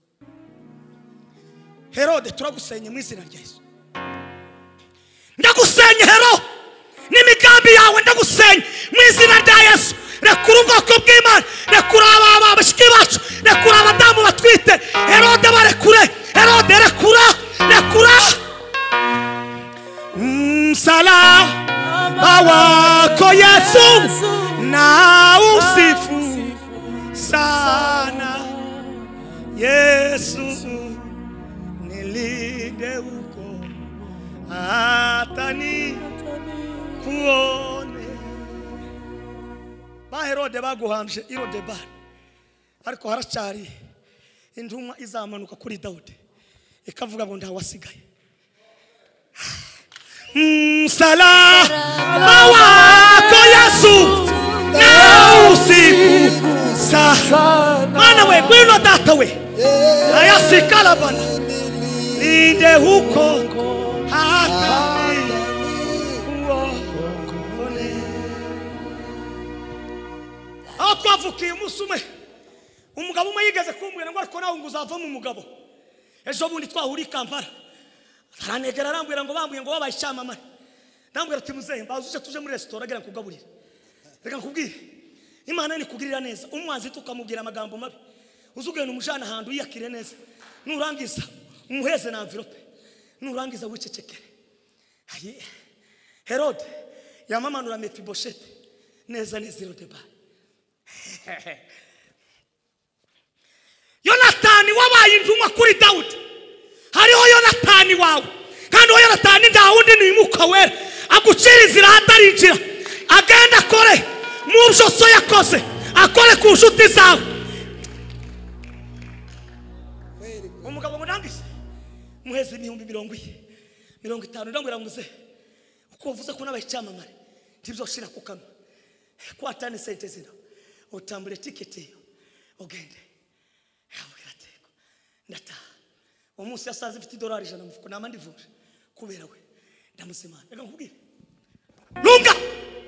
Herode turagusenye mu izina rya Yesu ndagusenye Hero n'imigambi yawe ndagusenye mu izina rya Yesu rekura ubwoko bw'Imana rekura aba bashiki bacu rekura abadamu batwite Herode barekure Herode rekura rekura msalaba wako Yesu na usifu sana Yesu nilinde uko atani kuone ba Herode baguhamje irode ba ariko haracari intumwa izamanuka kuri Dawudi ikavuga ngo ndawasigaye msalaba wako Yesu na usifu sana mana we gwino data we ayasikala bana ninde huko hata atwavukiye umusume umugabo umwe yigeze kumbwira ngo ariko nawe nguzava mu mugabo ejo bundi twahuri Kampala aranegera arambwira ngo bambwiye ngo wabaye icyamamare ndambwira ati muzehe bazuje tuje muri restaurant agira kugaburira reka nkubwire Imana ni kugirira neza umwanzi tukamubwira amagambo mabi uzugenda umujana handu yakire neza nurangiza umuheze na envelope nurangiza wicecekere ayi Herode yamamanura Mephibosheth neza nezero deba Yonatani wabaye intumwa kuri Dawudi hariho Yonatani wawe kandi uwo Yonatani ndawundi ni imuka wera agucira inzira hatarinjira agenda akore mu byo so yakoze akore ku nshuti zawe umugabo munambise muheze ibihumbi mirongo ine mirongo itanu ndambwira muze uko uvuze ko nabaye icyamamare ntibyoshira ku kanwa ko atani sente zino utambure tiketi ogende yabwira teko ndata umunsi yasaze ifite dolari ijana mufuko nama ndivuje kubera we ndamusemana reka nkubwire lunga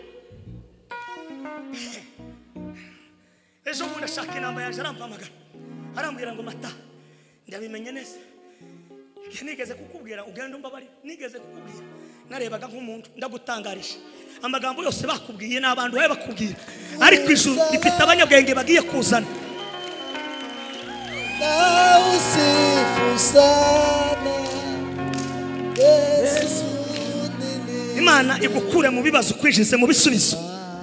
ejo bundi ashaka inamba yaje arampamagara arambwira ngo mata ndabimenye neza nigeze kukubwira ugenda umbabari nigeze kukubwira narebaga nk'umuntu ndagutangarisha amagambo yose bakubwiye n'abantu baye bakubwira ariko ijuru rifite abanyabwenge bagiye kuzana Imana igukure mu bibazo kwijise mu bisubizo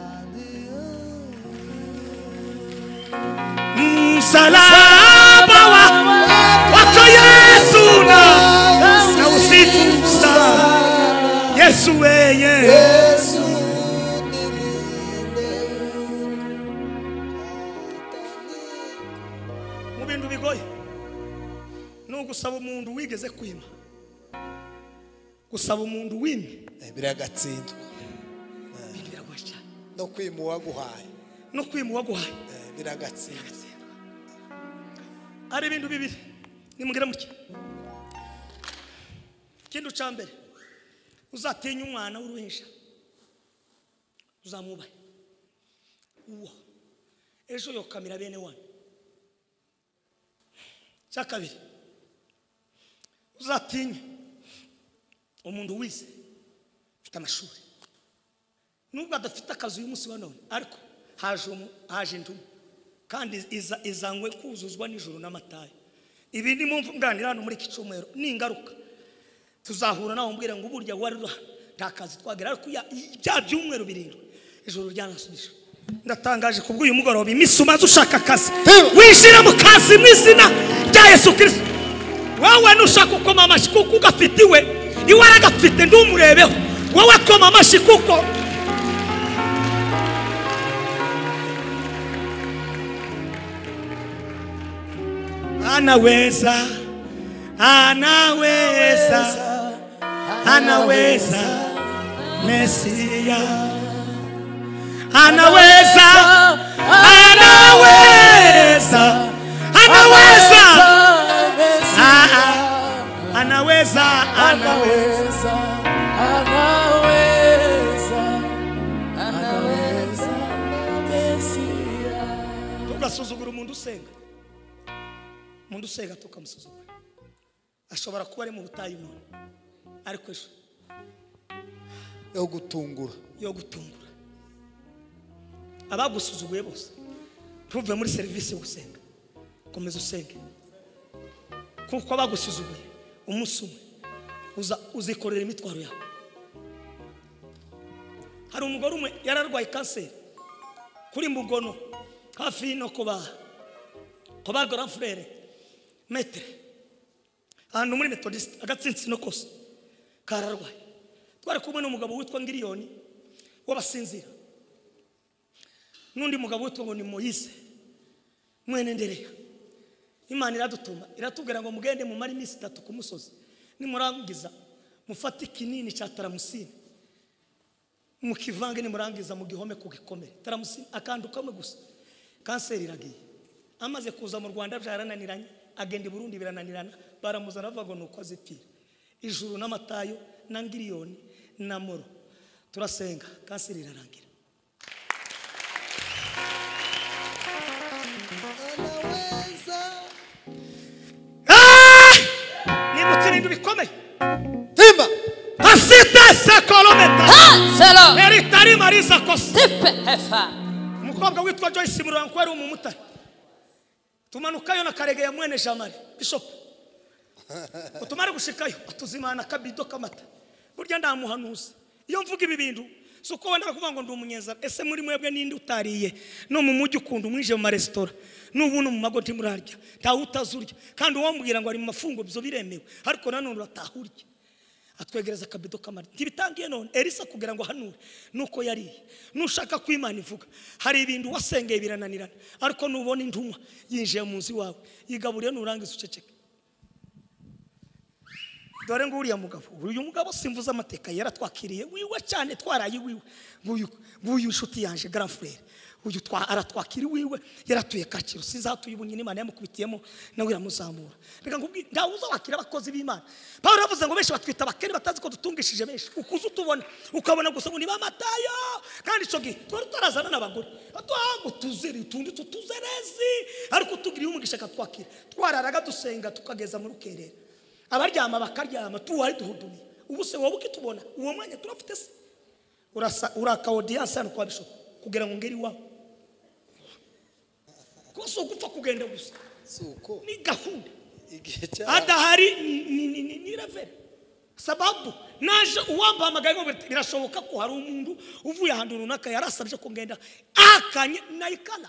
msalaba wako Yesu na usifu sana Yesu weye mu bintu bigoye nugusaba umuntu wigeze kwima gusaba umuntu wimye
biragatsindwa
biragoye
no kwimuwa guhaye
no kwimuwa guhaye
biragatsindwa
ari ibintu bibiri nimugira muke kintu cyambere uzatinya umwana w'uruhinja uzamubaye uwo ejo yo kamera bene wane cyakabiri uzatinya umuntu wize ufite amashuri nubwo adafite akazi uyu munsi wa none ariko haje haje ndu kandi iza izangwe kuzuzwa nijoro n'amataye ibi ni mumvu nganira hano muri kicumero ni ingaruka tuzahura nawo mbwira ngo burya wari ntakazi twagera ariko bya byumweru birindwi ijoro ryanasubije ndatangaje kubw'uyu mugoroba imisumaze ushaka akazi wishira mu kazi mu izina rya Yesu Kristo wawe nushaka ukoma amashi kuko ugafite iwe iwe aragafite ndumurebeho wowe koma amashi kuko anaweza anaweza anaweza Mesia anaweza anaweza anaweza Ah, ah. anaweza anaweza tugasuzugura umuntu usenga umuntu usenga tukamusuzugura ashobora kuba ari mu butayu none ariko ejo
yo gutungura
yo gutungura abagusuzuguye bose tuve muri serivisi yo gusenga komeza usenge kuko abagusuzuguye umunsi umwe uza uzikorera imitwaro yawe. Hari umugore umwe yararwaye kanseri kuri Mugono hafi no kuba kuba Grand Frere metre ahantu muri Methodist agatsinsi no kose kararwaye. Twari kumwe n'umugabo witwa Ngiriyoni w'abasinzira n'undi mugabo witwa ngo ni Moise mwene Ndereya. Imana iradutuma iratubwira ngo mugende mu mari iminsi itatu ku musozi nimurangiza mufate ikinini cya taramusine mukivange nimurangiza mu gihome ku gikomere. Taramusine akandu kamwe gusa kanseri iragiye. Amaze kuza mu Rwanda byarananiranye agenda i Burundi birananirana baramuzana bavuga ngo nuko azipira. Ijuru n'amatayo na Ngiriyoni na Moro turasenga kanseri irarangira. Ibintu bikomeye
Timba
Pasita sakolometa
Selo
Eritari Marisa Kos
Tipe Hefa
umukobwa witwa Joyce Muranko ari umumutari tumanukayo na Karegeya mwene Jamari Bishop utumare gushikayo atuzimana kabido kamata burya ndamuhanuza iyo mvuga ibi bintu suko wenda kuvuga ngo ndi umunyeza ese muri mwebwe ninde utariye no mu mujyi ukunda umwije mu ma restaurant n'ubuntu mu magoti murarya nta utazurya kandi uwo mbwira ngo ari mu mafungo byo biremewe ariko nanone uratahurya atwegereza kabido kamara ntibitangiye none Elisa kugira ngo hanure nuko yariye nushaka ko Imana ivuga hari ibintu wasengeye birananirana ariko nubona intumwa yinjiye mu nzi wawe yigaburiye nurangiza uceceke. Dore ngo uriya mugabo uyu mugabo simvuza amateka yaratwakiriye wiwe cyane twaraye wiwe nguyu nguyu inshuti yanje Grand Frere uyu twa aratwakiri wiwe yaratuye Kaciro sizatuye ubunyine Imana yamukubitiyemo nawe iramuzamura. Reka ngubwi ndawuza wakira abakozi b'Imana. Paulo yavuze ngo benshi batwita bakene batazi ko dutungishije benshi ukuza utubona ukabona gusa ngo ni bamatayo kandi ico gihe twari tarazana n'abagore atwango tuzeri tundi tutuzerezi ariko tugiriye umugisha katwakira twararaga dusenga tukageza mu rukerera abaryama bakaryama tuwari duhudumi ubuse wowe ukitubona uwo mwanya turafite se urasa uraka audience hano kwa Bishop kugira ngo ngeri wawe ko so gupfa kugenda gusa
suko
ni gahunda
igihe cya
adahari ni ni ni ni ravera sababu naje uwamba amagaye ngo birashoboka ko hari umuntu uvuye ahantu runaka yarasabye ko ngenda akanye nayikana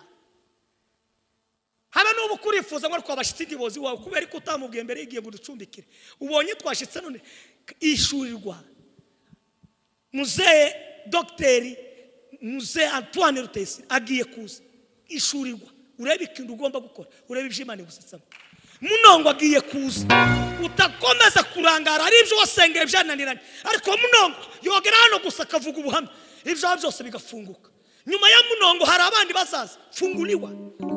haba n'ubu kurifuza ngo twabashitse ndibozi wawe kubera ko utamubwiye mbere igiye guducumbikire ubonye twashitse none ishurirwa muzee Dr Muzee Antoine Rutesi agiye kuza ishurirwa urebe ikintu ugomba gukora urebe iby'Imana gusetsa munongo agiye kuza utakomeza kurangara ari ibyo wasengeye byananiranye ariko munongo yogera hano gusa akavuga ubuhamya ibyo byose bigafunguka nyuma ya munongo hari abandi bazaza funguliwa.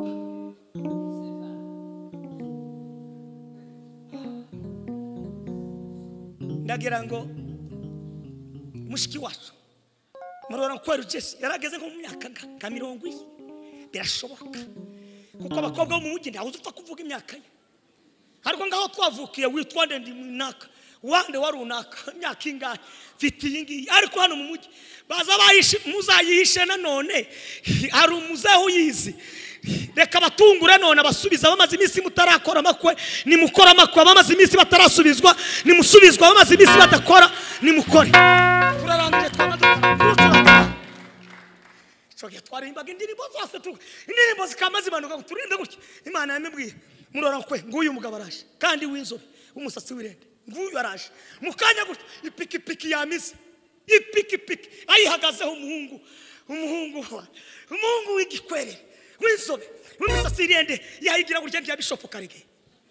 Ndagira ngo mushiki wacu Murora Nkweru Jesse yarageze nko mu myaka nka mirongo ine birashoboka kuko abakobwa bo mu mujyi ndaho uzupfa kuvuga imyaka ye ariko ngaho twavukiye witwa Ndendi Munaka wande warunaka imyaka ingahe fiti yingi ariko hano mu mujyi baza bayishi muzayihishe nanone hari umuzeho yizi reka batungure none abasubiza bamaze iminsi mutarakora makwe ni mukora makwe bamaze iminsi batarasubizwa ni musubizwa bamaze iminsi badakora ni mukore turarangije twamaduka Choge twarimbaga indirimbo zose tu indirimbo zikamaze imanuka turinde gutya Imana yamibwiye Murora Nkwe nguyu mugabo araje kandi w'inzobe umusatsi w'irende nguyu araje mukanya gutya ipikipiki yamize ipikipiki ayihagazeho umuhungu umuhungu umuhungu w'igikwerere w'inzobe umusatsi w'irende yahigira gutya bya Bishop Karegeya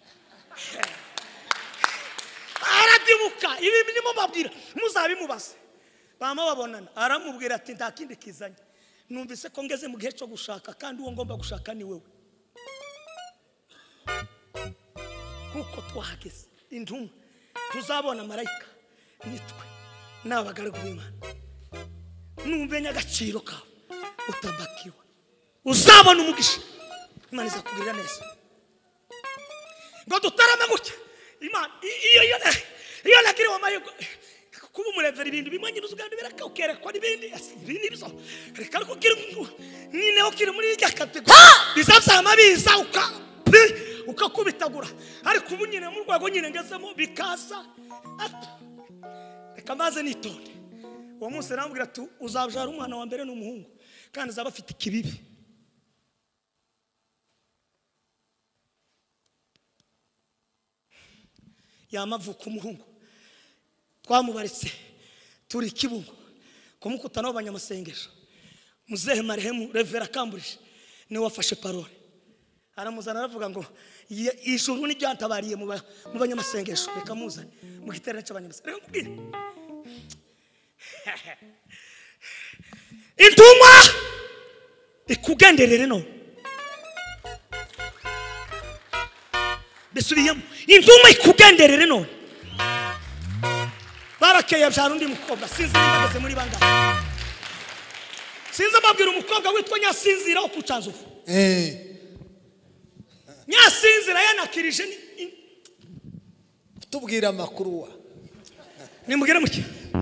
aradibuka ibi minimo babwira muzabimubaze bama babonana aramubwira ati nta kindi kizanye numvise ko ngeze mu gihe cyo gushaka kandi uwo ngomba gushaka ni wewe kuko twahageze intumwa tuzabona marayika nitwe n'abagaragu b'Imana numenya agaciro kawe utabakiwe uzabona umugisha Imana iza kugirira neza ngo dutarame gutya Imana iyo iyo iyo nakiri wa mayo kuba umurevera ibintu bimanye n'uzuganda biraka ukerekwa n'ibindi ibindi bizo reka kugira nyine ukiri muri irya kategori bizasama biza uka ukakubitagura ariko ubu nyine mu rwago nyine ngezemo bikaza reka maze nitonde uwo munsi arambwira ati uzabyara umwana wa mbere n'umuhungu kandi azaba afite ikibibi yamavuka umuhungu twamubaritse turi kibungo kumukutana w'abanyamasengesho muzehe marehemu revera Kamburishe ni wafashe parole aramuzana aravuga ngo ijuru ni ryantabariye mu banyamasengesho reka muzane mu giterane cy'abanyamasengesho reka kubwire intumwa ikugenderere no besubiyemo intumwa ikugenderere no barakeye abyara undi mukobwa sinzi nigeze muri banga sinzi babwira umukobwa witwa Nyasinzira wo kucanzufu eh Nyasinzira yanakirije
tubwira makuru wa
nimugere muke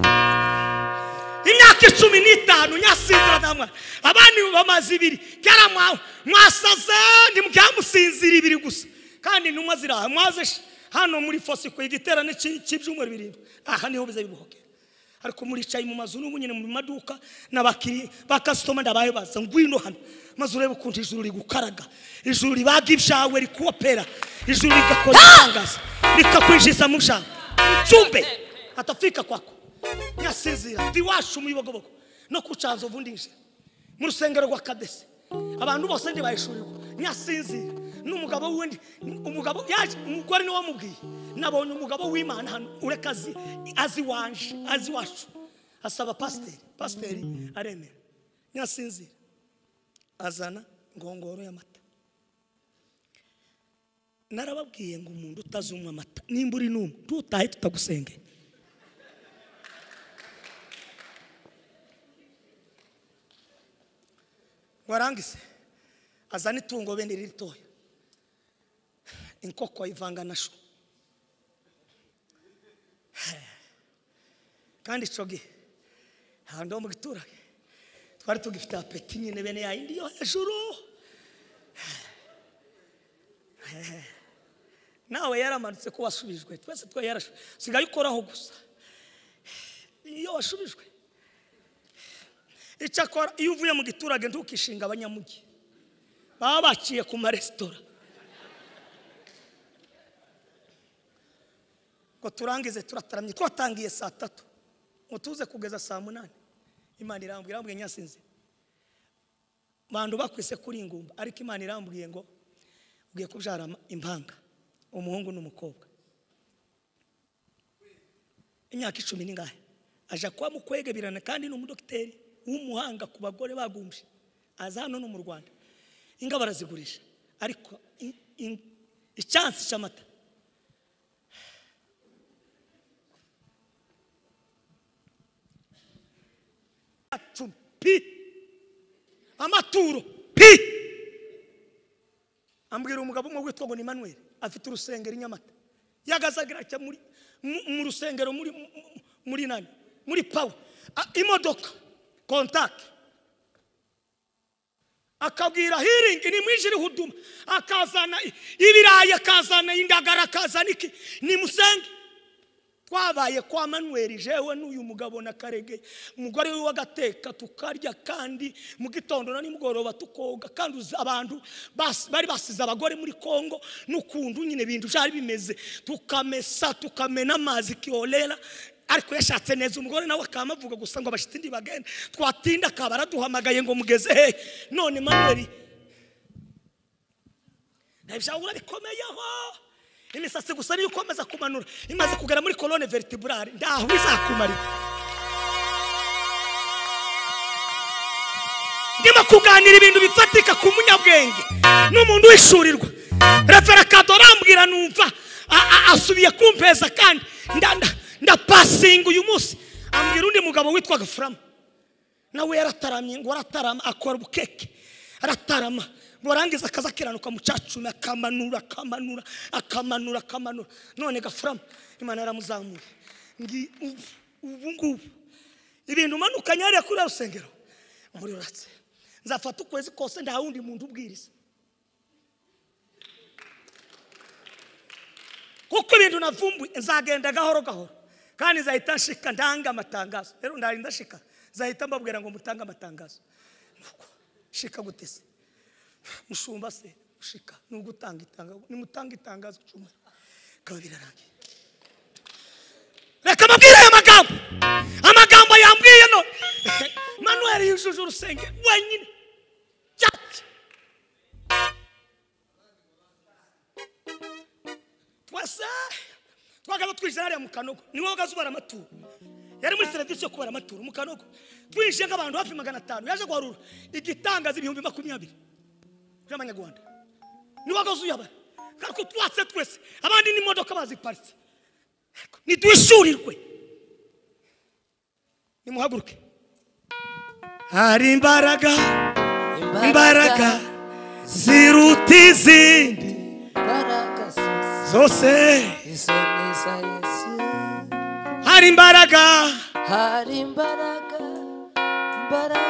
imyaka cumi n'itanu Nyasinzira namwe abandi bamaze ibiri cyara mwawe mwasaza ndimubyamusinzira ibiri gusa kandi numwe zira mwaze hano muri fosi ku igiterane cy'ibyumweru birindwi aha niho biza bibuhoke ariko muri cayi mu mazu n'ubunyene mu maduka n'abakiri bakastoma ndabaye baza ngwino hano mazu rebe kunti ijuru rigukaraga ijuru ribaga ibyawe rikuopera ijuru rigakora itangaza rikakwinjiza mu byawe cumbe atafika kwako Nyasinzira biwashu mu bibogobogo no kucanzo vundinje mu rusengero rwa Kadesi abantu bose ndi bayishurirwa Nyasinzira n'umugabo wundi umugabo yaje umugore ni wamubwiye nabonye umugabo w'Imana hano urekazi azi wanje azi wacu asaba pasiteri pasiteri aremera Nyasinzira azana ngongoro y'amata narababwiye ngo umuntu utazumwa amata nimba uri numwe tutahe tutagusenge warangise azana itungo bene ritoya inkoko ivanga nasho kandi cogi hando mu giturage twari tugifite apeti nyine bene ya indi yo hejuru nawe yaramanutse ko wasubijwe twese twa yarashu sigaye ukoraho gusa iyo washubijwe icyakora iyo uvuye mu giturage ntukishinga abanyamugi baba baciye ku maresitora ngo turangize turataramye twatangiye saa tatu ngo tuze kugeza saa munani Imana irambwira irambwiye Nyasinzira bantu bakwise kuri ingumba ariko Imana irambwiye ngo ugiye kubyara impanga umuhungu n'umukobwa imyaka icumi n'ingahe aja kwa mukwegebirana kandi n'umudokiteri w'umuhanga ku bagore bagumbye aza hano no mu Rwanda inga barazigurisha ariko icyansi cy'amata pi amaturo pi ambwira umugabo umwe witwa ngo ni Manuel afite urusengero inyamata yagazagira cya muri mu rusengero muri muri nani muri power imodoka contact akabwira healing ni mwijiri huduma akazana ibirayi akazana indagara akazana iki ni musenge twabaye kwa Manuel jewe n'uyu mugabo na Karege umugore we wagateka tukarya kandi mu gitondo na nimugoroba tukoga kandi abantu bari basize abagore muri Kongo n'ukundu nyine bintu byari bimeze tukamesa tukamena amazi kiolera ariko yashatse neza umugore nawe akamavuga gusa ngo abashitsi ndi bagenda twatinda kabara duhamagaye ngo mugeze he none Manuel nabishagura bikomeyeho imisatsi gusa niyo ukomeza kumanura imaze kugera muri colonne vertebrale ndaho bizakumarira. Ndimo kuganira ibintu bifatika ku munyabwenge n'umuntu wishurirwa. Refera kadorambwira numva asubiye kumpeza kandi ndanda ndapasinga uyu munsi ambwira undi mugabo witwa Gaframa nawe yarataramye ngo aratarama akora bukeke aratarama ngo arangiza akaza kiranuka mu cyacu akamanura akamanura akamanura akamanura none Gaframa Imana yaramuzamuye ngi ubu ngubu ibintu manukanye ari kuri rusengero muri uratse nzafata ukwezi kose nda wundi muntu ubwiriza kuko ibintu navumbuye nzagenda gahoro gahoro kandi zahita nshika ndanga amatangazo rero ndari ndashika zahita mbabwira ngo mutanga amatangazo nuko shika gutese mushumba se ushika n'ugutanga itangazo ni mutanga itangazo cyuma kabira rangi reka mabwira aya magambo amagambo yambwiye no Manuel yujuje urusenge wenyine cyati twasa twagaza twijana mu Kanogo niwo gazubara amaturu yari muri service yo kubara amaturu mu Kanogo twinjiye nk'abantu hafi magana atanu yaje guharura igitangaza ibihumbi makumyabiri by'amanyarwanda niwo gazuyaba kako twatse twese abandi ni modoka baziparitse ni twishurirwe ni muhaguruke hari imbaraga imbaraga ziruti izindi zose hari imbaraga
hari imbaraga imbaraga